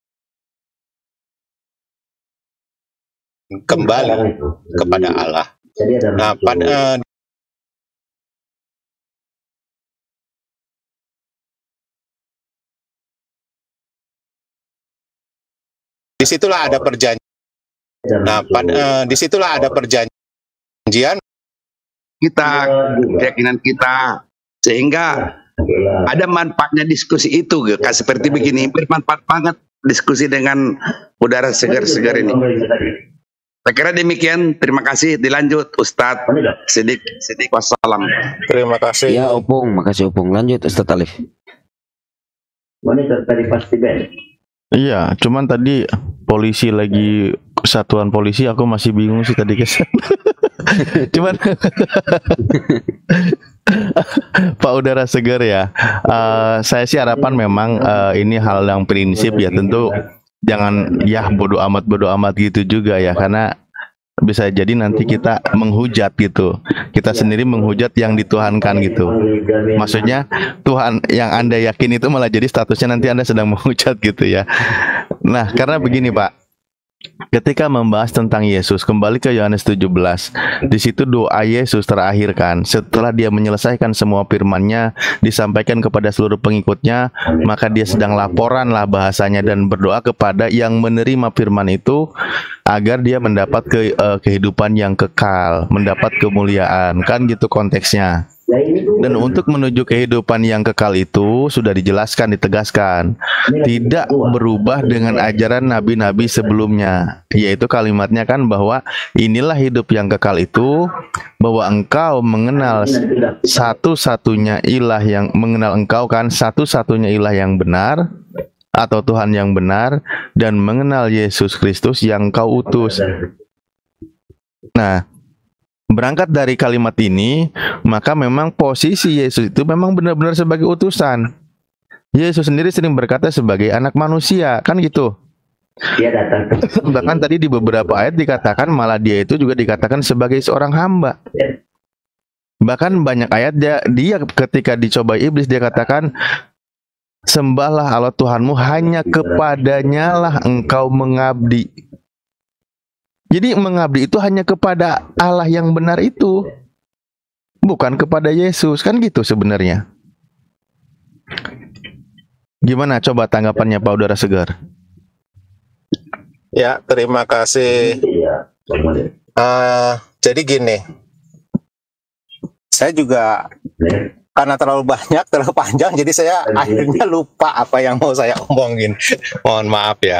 Kembali kepada Allah. Nah, disitulah ada perjanjian. Nah, disitulah ada perjanjian kita, keyakinan kita, sehingga ada manfaatnya diskusi itu, seperti begini, bermanfaat banget diskusi dengan udara segar-segar ini. Saya kira demikian. Terima kasih. Dilanjut Ustadz Sidik. Wassalam. Terima kasih. Ya Opung, makasih Opung. Lanjut Ustadz Alif. Iya, cuman tadi polisi lagi satuan polisi, aku masih bingung sih tadi guys. Cuman Pak Udara Segar ya, saya sih harapan memang ini hal yang prinsip ya, tentu jangan ya bodo amat gitu juga ya, karena bisa jadi nanti kita menghujat gitu, kita sendiri menghujat yang dituhankan gitu. Maksudnya Tuhan yang Anda yakin itu malah jadi statusnya nanti Anda sedang menghujat gitu ya. Nah, karena begini Pak, ketika membahas tentang Yesus, kembali ke Yohanes 17, di situ doa Yesus terakhir kan, setelah dia menyelesaikan semua firman-Nya, disampaikan kepada seluruh pengikutnya, maka dia sedang laporan lah bahasanya dan berdoa kepada yang menerima firman itu agar dia mendapat kehidupan yang kekal, mendapat kemuliaan, kan gitu konteksnya. Dan untuk menuju kehidupan yang kekal itu sudah dijelaskan, ditegaskan, tidak berubah dengan ajaran nabi-nabi sebelumnya, yaitu kalimatnya kan bahwa inilah hidup yang kekal itu, bahwa engkau mengenal satu-satunya ilah yang mengenal engkau kan satu-satunya ilah yang benar atau Tuhan yang benar, dan mengenal Yesus Kristus yang kau utus. Nah, berangkat dari kalimat ini, maka memang posisi Yesus itu memang benar-benar sebagai utusan. Yesus sendiri sering berkata sebagai anak manusia, kan gitu. Dia datang. Bahkan tadi di beberapa ayat dikatakan malah dia itu juga dikatakan sebagai seorang hamba. Bahkan banyak ayat dia ketika dicobai iblis dia katakan, sembahlah Allah Tuhanmu, hanya kepadanya lah engkau mengabdi. Jadi mengabdi itu hanya kepada Allah yang benar itu, bukan kepada Yesus, kan gitu sebenarnya. Gimana coba tanggapannya Pak Udara Segar? Ya, terima kasih. Jadi gini, saya juga karena terlalu banyak, terlalu panjang, jadi saya akhirnya lupa apa yang mau saya omongin. Mohon maaf ya.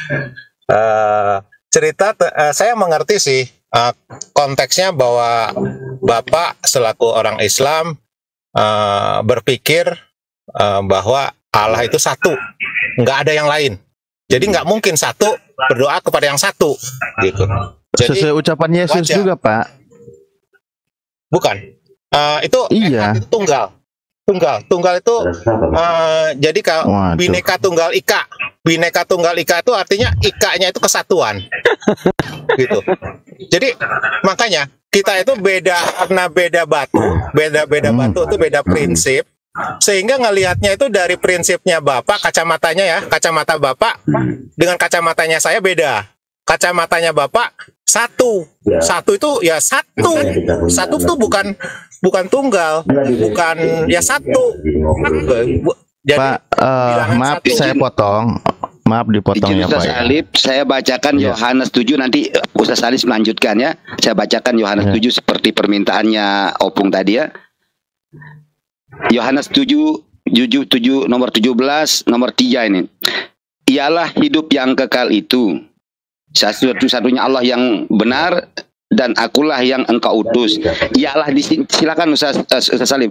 Saya mengerti sih konteksnya bahwa Bapak selaku orang Islam berpikir bahwa Allah itu satu, nggak ada yang lain. Jadi nggak mungkin satu berdoa kepada yang satu, gitu. Jadi, sesuai ucapan Yesus wajar juga Pak. Bukan, itu iya. Itu tunggal itu jadi kalau bineka tunggal ika. Bineka tunggal ika itu artinya ikanya itu kesatuan. Gitu. Jadi makanya kita itu beda karena beda batu itu beda prinsip, sehingga ngelihatnya itu dari prinsipnya Bapak, kacamatanya ya, kacamata Bapak dengan kacamatanya saya beda. Kacamatanya Bapak satu itu ya satu itu bukan tunggal, bukan ya satu. Jadi, Pak, maaf satu. Saya potong. Maaf dipotong ya Pak. Ustaz Alif, saya bacakan Yohanes 7, nanti Ustaz Alif melanjutkan ya. Saya bacakan Yohanes 7 seperti permintaannya Opung tadi ya. Yohanes 7 nomor 17 nomor 3 ini. Ialah hidup yang kekal itu, satu-satunya Allah yang benar, dan akulah yang engkau utus. Ialah silakan Ustaz Alif.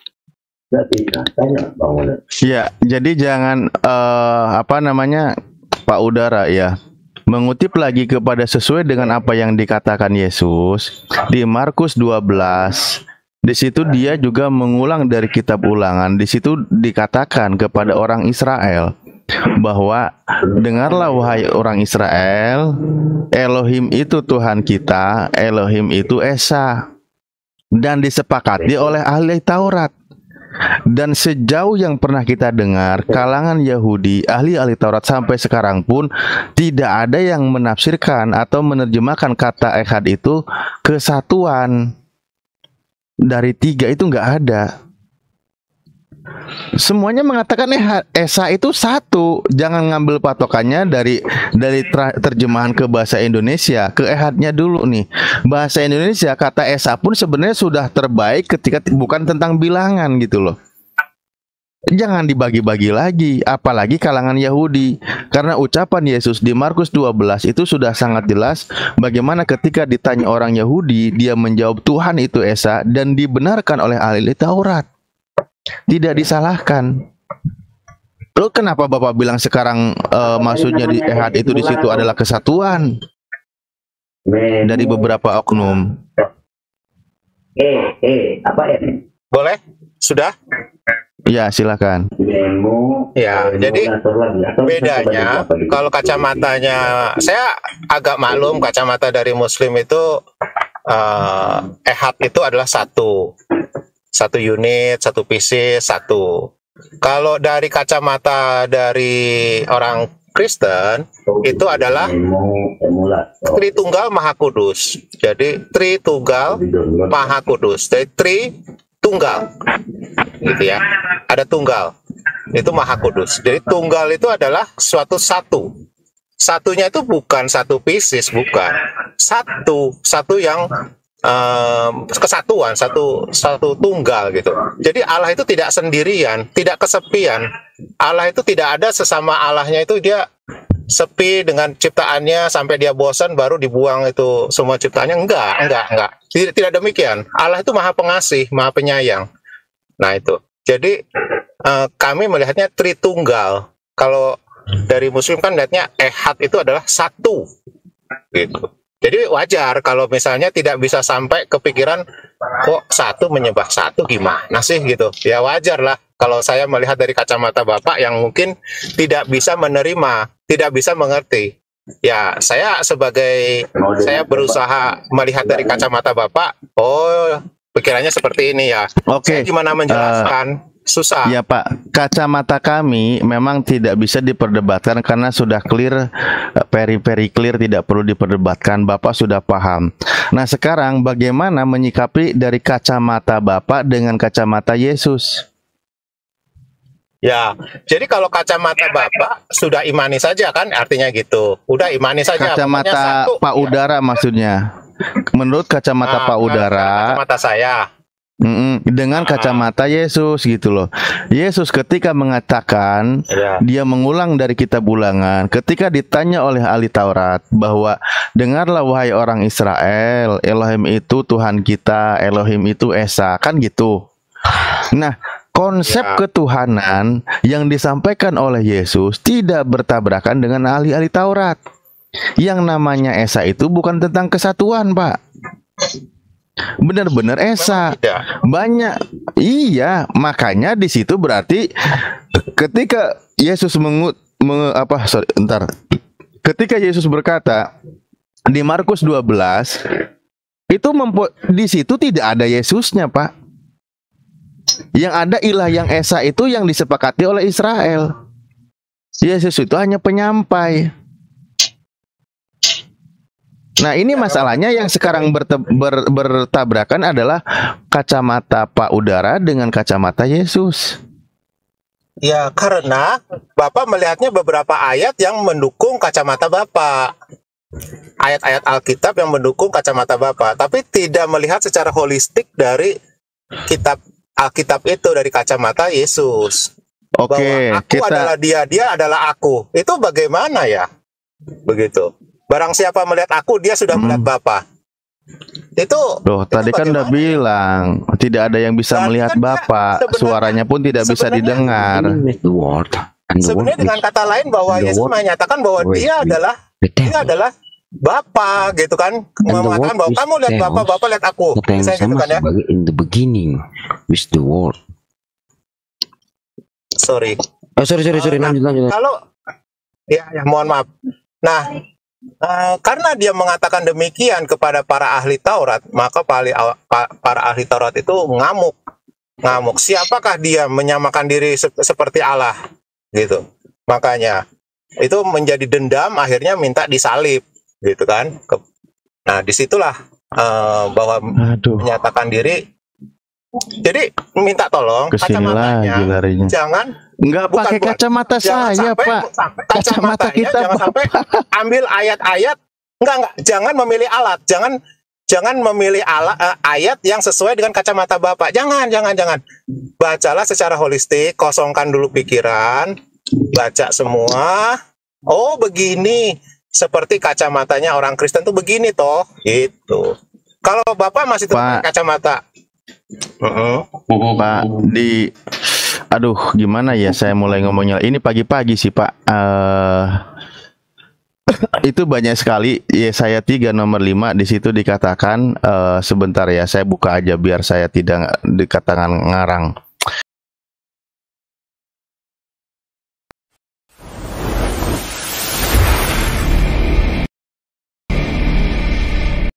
Ya, jadi jangan Pak Udara ya, mengutip lagi kepada sesuai dengan apa yang dikatakan Yesus di Markus 12. Di situ dia juga mengulang dari kitab Ulangan. Di situ dikatakan kepada orang Israel bahwa dengarlah wahai orang Israel, Elohim itu Tuhan kita, Elohim itu Esa, dan disepakati oleh ahli Taurat. Dan sejauh yang pernah kita dengar, kalangan Yahudi, ahli-ahli Taurat sampai sekarang pun tidak ada yang menafsirkan atau menerjemahkan kata ehad itu kesatuan. Dari 3 itu nggak ada. Semuanya mengatakan Esa itu satu. Jangan ngambil patokannya dari terjemahan ke bahasa Indonesia, ke ehadnya dulu nih. Bahasa Indonesia kata Esa pun sebenarnya sudah terbaik ketika bukan tentang bilangan gitu loh. Jangan dibagi-bagi lagi, apalagi kalangan Yahudi. Karena ucapan Yesus di Markus 12 itu sudah sangat jelas bagaimana ketika ditanya orang Yahudi, dia menjawab Tuhan itu Esa dan dibenarkan oleh ahli Taurat. Tidak disalahkan. Lalu kenapa Bapak bilang sekarang maksudnya di ehad itu di situ adalah kesatuan? Dari beberapa oknum. Apa ya? Boleh? Sudah? Ya, silakan. Ya, jadi bedanya kalau kacamatanya, saya agak maklum kacamata dari Muslim itu ehad itu adalah satu unit, satu pieces, satu. Kalau dari kacamata dari orang Kristen itu adalah Tritunggal Maha Kudus. Jadi Tritunggal Maha Kudus. Jadi Tritunggal, gitu ya. Ada tunggal, itu Maha Kudus. Jadi tunggal itu adalah suatu satu. Satunya itu bukan satu pieces, bukan. Satu yang kesatuan, satu tunggal gitu. Jadi Allah itu tidak sendirian, tidak kesepian. Allah itu tidak ada sesama Allahnya itu dia sepi dengan ciptaannya sampai dia bosan baru dibuang itu semua ciptaannya. Enggak. Tidak demikian. Allah itu Maha Pengasih, Maha Penyayang. Nah itu. Jadi kami melihatnya Tritunggal. Kalau dari Muslim kan lihatnya ehad itu adalah satu gitu. Jadi wajar kalau misalnya tidak bisa sampai kepikiran kok satu menyembah satu gimana sih gitu. Ya wajar lah kalau saya melihat dari kacamata Bapak yang mungkin tidak bisa menerima, tidak bisa mengerti. Ya saya saya berusaha melihat dari kacamata Bapak, oh pikirannya seperti ini ya. Saya gimana menjelaskan? Susah. Ya Pak, kacamata kami memang tidak bisa diperdebatkan karena sudah clear, very clear, tidak perlu diperdebatkan. Bapak sudah paham. Nah sekarang bagaimana menyikapi dari kacamata Bapak dengan kacamata Yesus? Ya, jadi kalau kacamata Bapak sudah imani saja kan, artinya gitu. Udah imani saja. Kacamata Pak Udara maksudnya. Menurut kacamata Pak Udara. Kacamata saya. Dengan kacamata Yesus gitu loh. Yesus ketika mengatakan, dia mengulang dari kitab Ulangan ketika ditanya oleh ahli Taurat bahwa dengarlah wahai orang Israel, Elohim itu Tuhan kita, Elohim itu Esa, kan gitu. Nah, konsep ketuhanan yang disampaikan oleh Yesus tidak bertabrakan dengan ahli-ahli Taurat. Yang namanya Esa itu bukan tentang kesatuan, Pak. Benar-benar Esa. Banyak. Iya, makanya di situ berarti ketika Yesus ketika Yesus berkata di Markus 12 itu di situ tidak ada Yesusnya, Pak. Yang ada ilah yang Esa itu yang disepakati oleh Israel. Yesus itu hanya penyampai. Nah ini masalahnya yang sekarang bertabrakan adalah kacamata Pak Udara dengan kacamata Yesus. Ya karena Bapak melihatnya beberapa ayat yang mendukung kacamata Bapak. Ayat-ayat Alkitab yang mendukung kacamata Bapak. Tapi tidak melihat secara holistik dari kitab Alkitab itu dari kacamata Yesus. Oke, bahwa aku adalah dia adalah aku. Itu bagaimana ya? Begitu. Barang siapa melihat aku, dia sudah melihat Bapa. Tadi kan udah bilang tidak ada yang bisa melihat Bapa, suaranya pun tidak bisa didengar. Sebenarnya dengan kata lain bahwa Yesus menyatakan bahwa dia adalah Bapa, gitu kan? Mengatakan bahwa kamu lihat Bapa, Bapa lihat aku. Misalnya gitu kan ya. In the beginning with the word. Sorry. Sorry. Lanjut. Kalau mohon maaf. Nah, karena dia mengatakan demikian kepada para ahli Taurat, maka para ahli Taurat itu ngamuk. ngamuk. Siapakah dia menyamakan diri seperti Allah gitu. Makanya itu menjadi dendam, akhirnya minta disalib gitu kan. Nah disitulah bahwa menyatakan diri. Jadi minta tolong kacamatanya jangan nggak pakai kacamata saya, Pak. Kacamata kita jangan sampai ambil ayat-ayat, enggak, jangan memilih alat, jangan memilih ayat yang sesuai dengan kacamata Bapak. Jangan. Bacalah secara holistik, kosongkan dulu pikiran, baca semua. Oh, begini. Seperti kacamatanya orang Kristen tuh begini toh, gitu. Kalau Bapak masih pakai kacamata, Pak, aduh, gimana ya saya mulai ngomongnya. Ini pagi-pagi sih, Pak. Itu banyak sekali. Yesaya 3 nomor 5 di situ dikatakan, sebentar ya, saya buka aja biar saya tidak dikatakan ngarang.